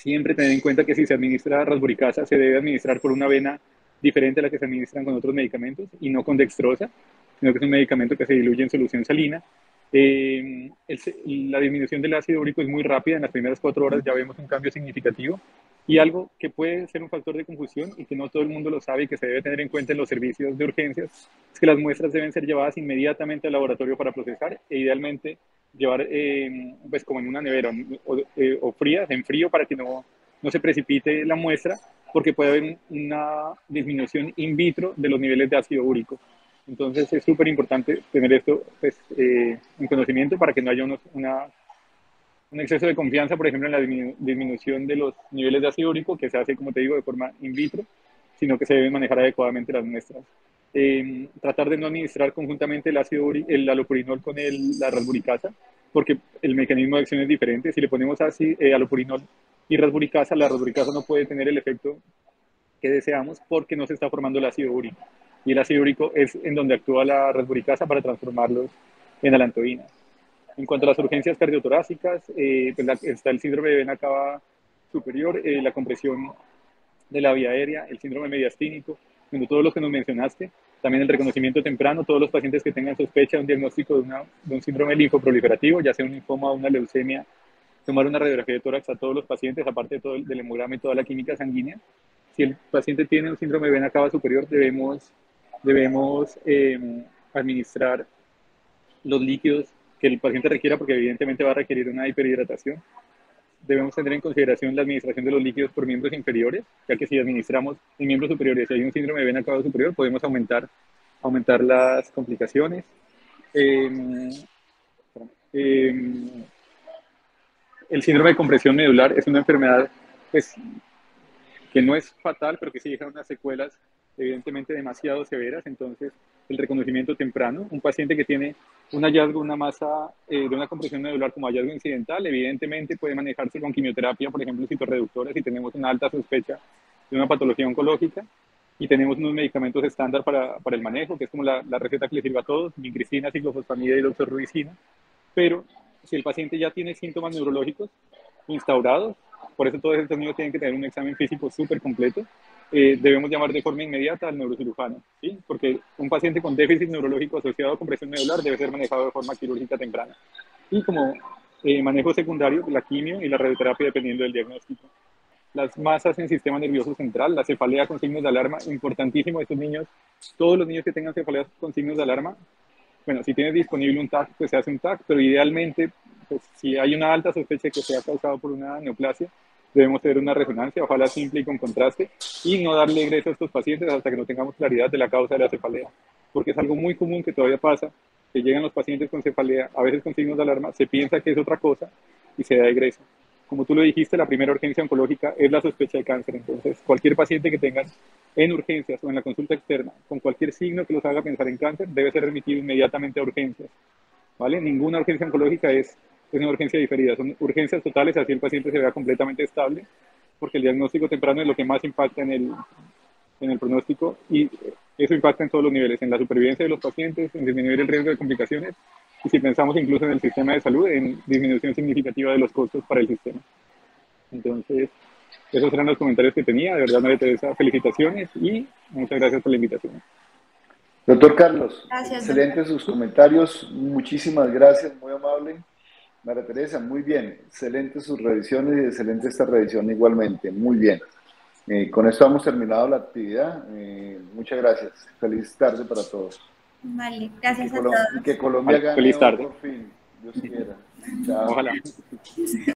S3: siempre tener en cuenta que si se administra rasburicasa, se debe administrar por una vena diferente a la que se administran con otros medicamentos y no con dextrosa, sino que es un medicamento que se diluye en solución salina. Eh, el, la disminución del ácido úrico es muy rápida, en las primeras cuatro horas ya vemos un cambio significativo, y algo que puede ser un factor de confusión y que no todo el mundo lo sabe y que se debe tener en cuenta en los servicios de urgencias es que las muestras deben ser llevadas inmediatamente al laboratorio para procesar e idealmente llevar eh, pues como en una nevera o, eh, o frías, en frío, para que no, no se precipite la muestra, porque puede haber una disminución in vitro de los niveles de ácido úrico. Entonces es súper importante tener esto pues, eh, en conocimiento para que no haya unos, una, un exceso de confianza, por ejemplo, en la disminu disminución de los niveles de ácido úrico, que se hace, como te digo, de forma in vitro, sino que se deben manejar adecuadamente las muestras. Eh, tratar de no administrar conjuntamente el ácido úrico, el alopurinol con el, la rasburicasa, porque el mecanismo de acción es diferente. Si le ponemos así, eh, alopurinol y rasburicasa, la rasburicasa no puede tener el efecto que deseamos porque no se está formando el ácido úrico. Y el ácido úrico es en donde actúa la rasburicasa para transformarlos en alantoína. En cuanto a las urgencias cardiotorácicas, eh, pues la, está el síndrome de vena cava superior, eh, la compresión de la vía aérea, el síndrome mediastínico, bueno, todos los que nos mencionaste, también el reconocimiento temprano, todos los pacientes que tengan sospecha de un diagnóstico de, una, de un síndrome linfoproliferativo, ya sea un linfoma o una leucemia, tomar una radiografía de tórax a todos los pacientes, aparte de todo el, del hemograma y toda la química sanguínea. Si el paciente tiene un síndrome de vena cava superior, debemos, debemos eh, administrar los líquidos que el paciente requiera, porque evidentemente va a requerir una hiperhidratación. Debemos tener en consideración la administración de los líquidos por miembros inferiores, ya que si administramos en miembros superiores, si hay un síndrome de vena cava superior, podemos aumentar, aumentar las complicaciones. Eh, eh, el síndrome de compresión medular es una enfermedad pues, que no es fatal, pero que sí deja unas secuelas evidentemente demasiado severas. Entonces el reconocimiento temprano, un paciente que tiene un hallazgo, una masa eh, de una compresión medular como hallazgo incidental, evidentemente puede manejarse con quimioterapia, por ejemplo, citorreductora, si tenemos una alta sospecha de una patología oncológica, y tenemos unos medicamentos estándar para, para el manejo, que es como la, la receta que le sirve a todos, vincristina, ciclofosfamida y doxorubicina. Pero si el paciente ya tiene síntomas neurológicos instaurados, por eso todos estos niños tienen que tener un examen físico súper completo, eh, debemos llamar de forma inmediata al neurocirujano, ¿sí? Porque un paciente con déficit neurológico asociado a compresión medular debe ser manejado de forma quirúrgica temprana. Y como eh, manejo secundario, la quimio y la radioterapia dependiendo del diagnóstico. Las masas en sistema nervioso central, la cefalea con signos de alarma, importantísimo a estos niños, todos los niños que tengan cefalea con signos de alarma, bueno, si tienes disponible un T A C, pues se hace un T A C, pero idealmente, pues, si hay una alta sospecha de que sea causado por una neoplasia, debemos tener una resonancia, ojalá simple y con contraste, y no darle ingreso a estos pacientes hasta que no tengamos claridad de la causa de la cefalea, porque es algo muy común que todavía pasa, que llegan los pacientes con cefalea, a veces con signos de alarma, se piensa que es otra cosa y se da egreso. Como tú lo dijiste, la primera urgencia oncológica es la sospecha de cáncer. Entonces, cualquier paciente que tengan en urgencias o en la consulta externa con cualquier signo que los haga pensar en cáncer debe ser remitido inmediatamente a urgencias, ¿vale? Ninguna urgencia oncológica es, es una urgencia diferida, son urgencias totales, así el paciente se vea completamente estable, porque el diagnóstico temprano es lo que más impacta en el, en el pronóstico, y eso impacta en todos los niveles, en la supervivencia de los pacientes, en disminuir el riesgo de complicaciones, y si pensamos incluso en el sistema de salud, en disminución significativa de los costos para el sistema. Entonces, esos eran los comentarios que tenía. De verdad, María Teresa, felicitaciones y muchas gracias por la invitación.
S1: Doctor Carlos,
S2: Gracias,
S1: excelentes
S2: doctor.
S1: sus comentarios, muchísimas gracias, muy amable. María Teresa, muy bien, excelentes sus revisiones y excelente esta revisión igualmente, muy bien. Eh, con esto hemos terminado la actividad, eh, muchas gracias, feliz tarde para todos.
S2: Vale, gracias
S1: y que
S2: a todos.
S1: Y que Colombia
S3: Vale,
S1: gane
S3: feliz
S1: hoy
S3: tarde.
S1: por fin, Dios quiera. Chao.
S3: Ojalá.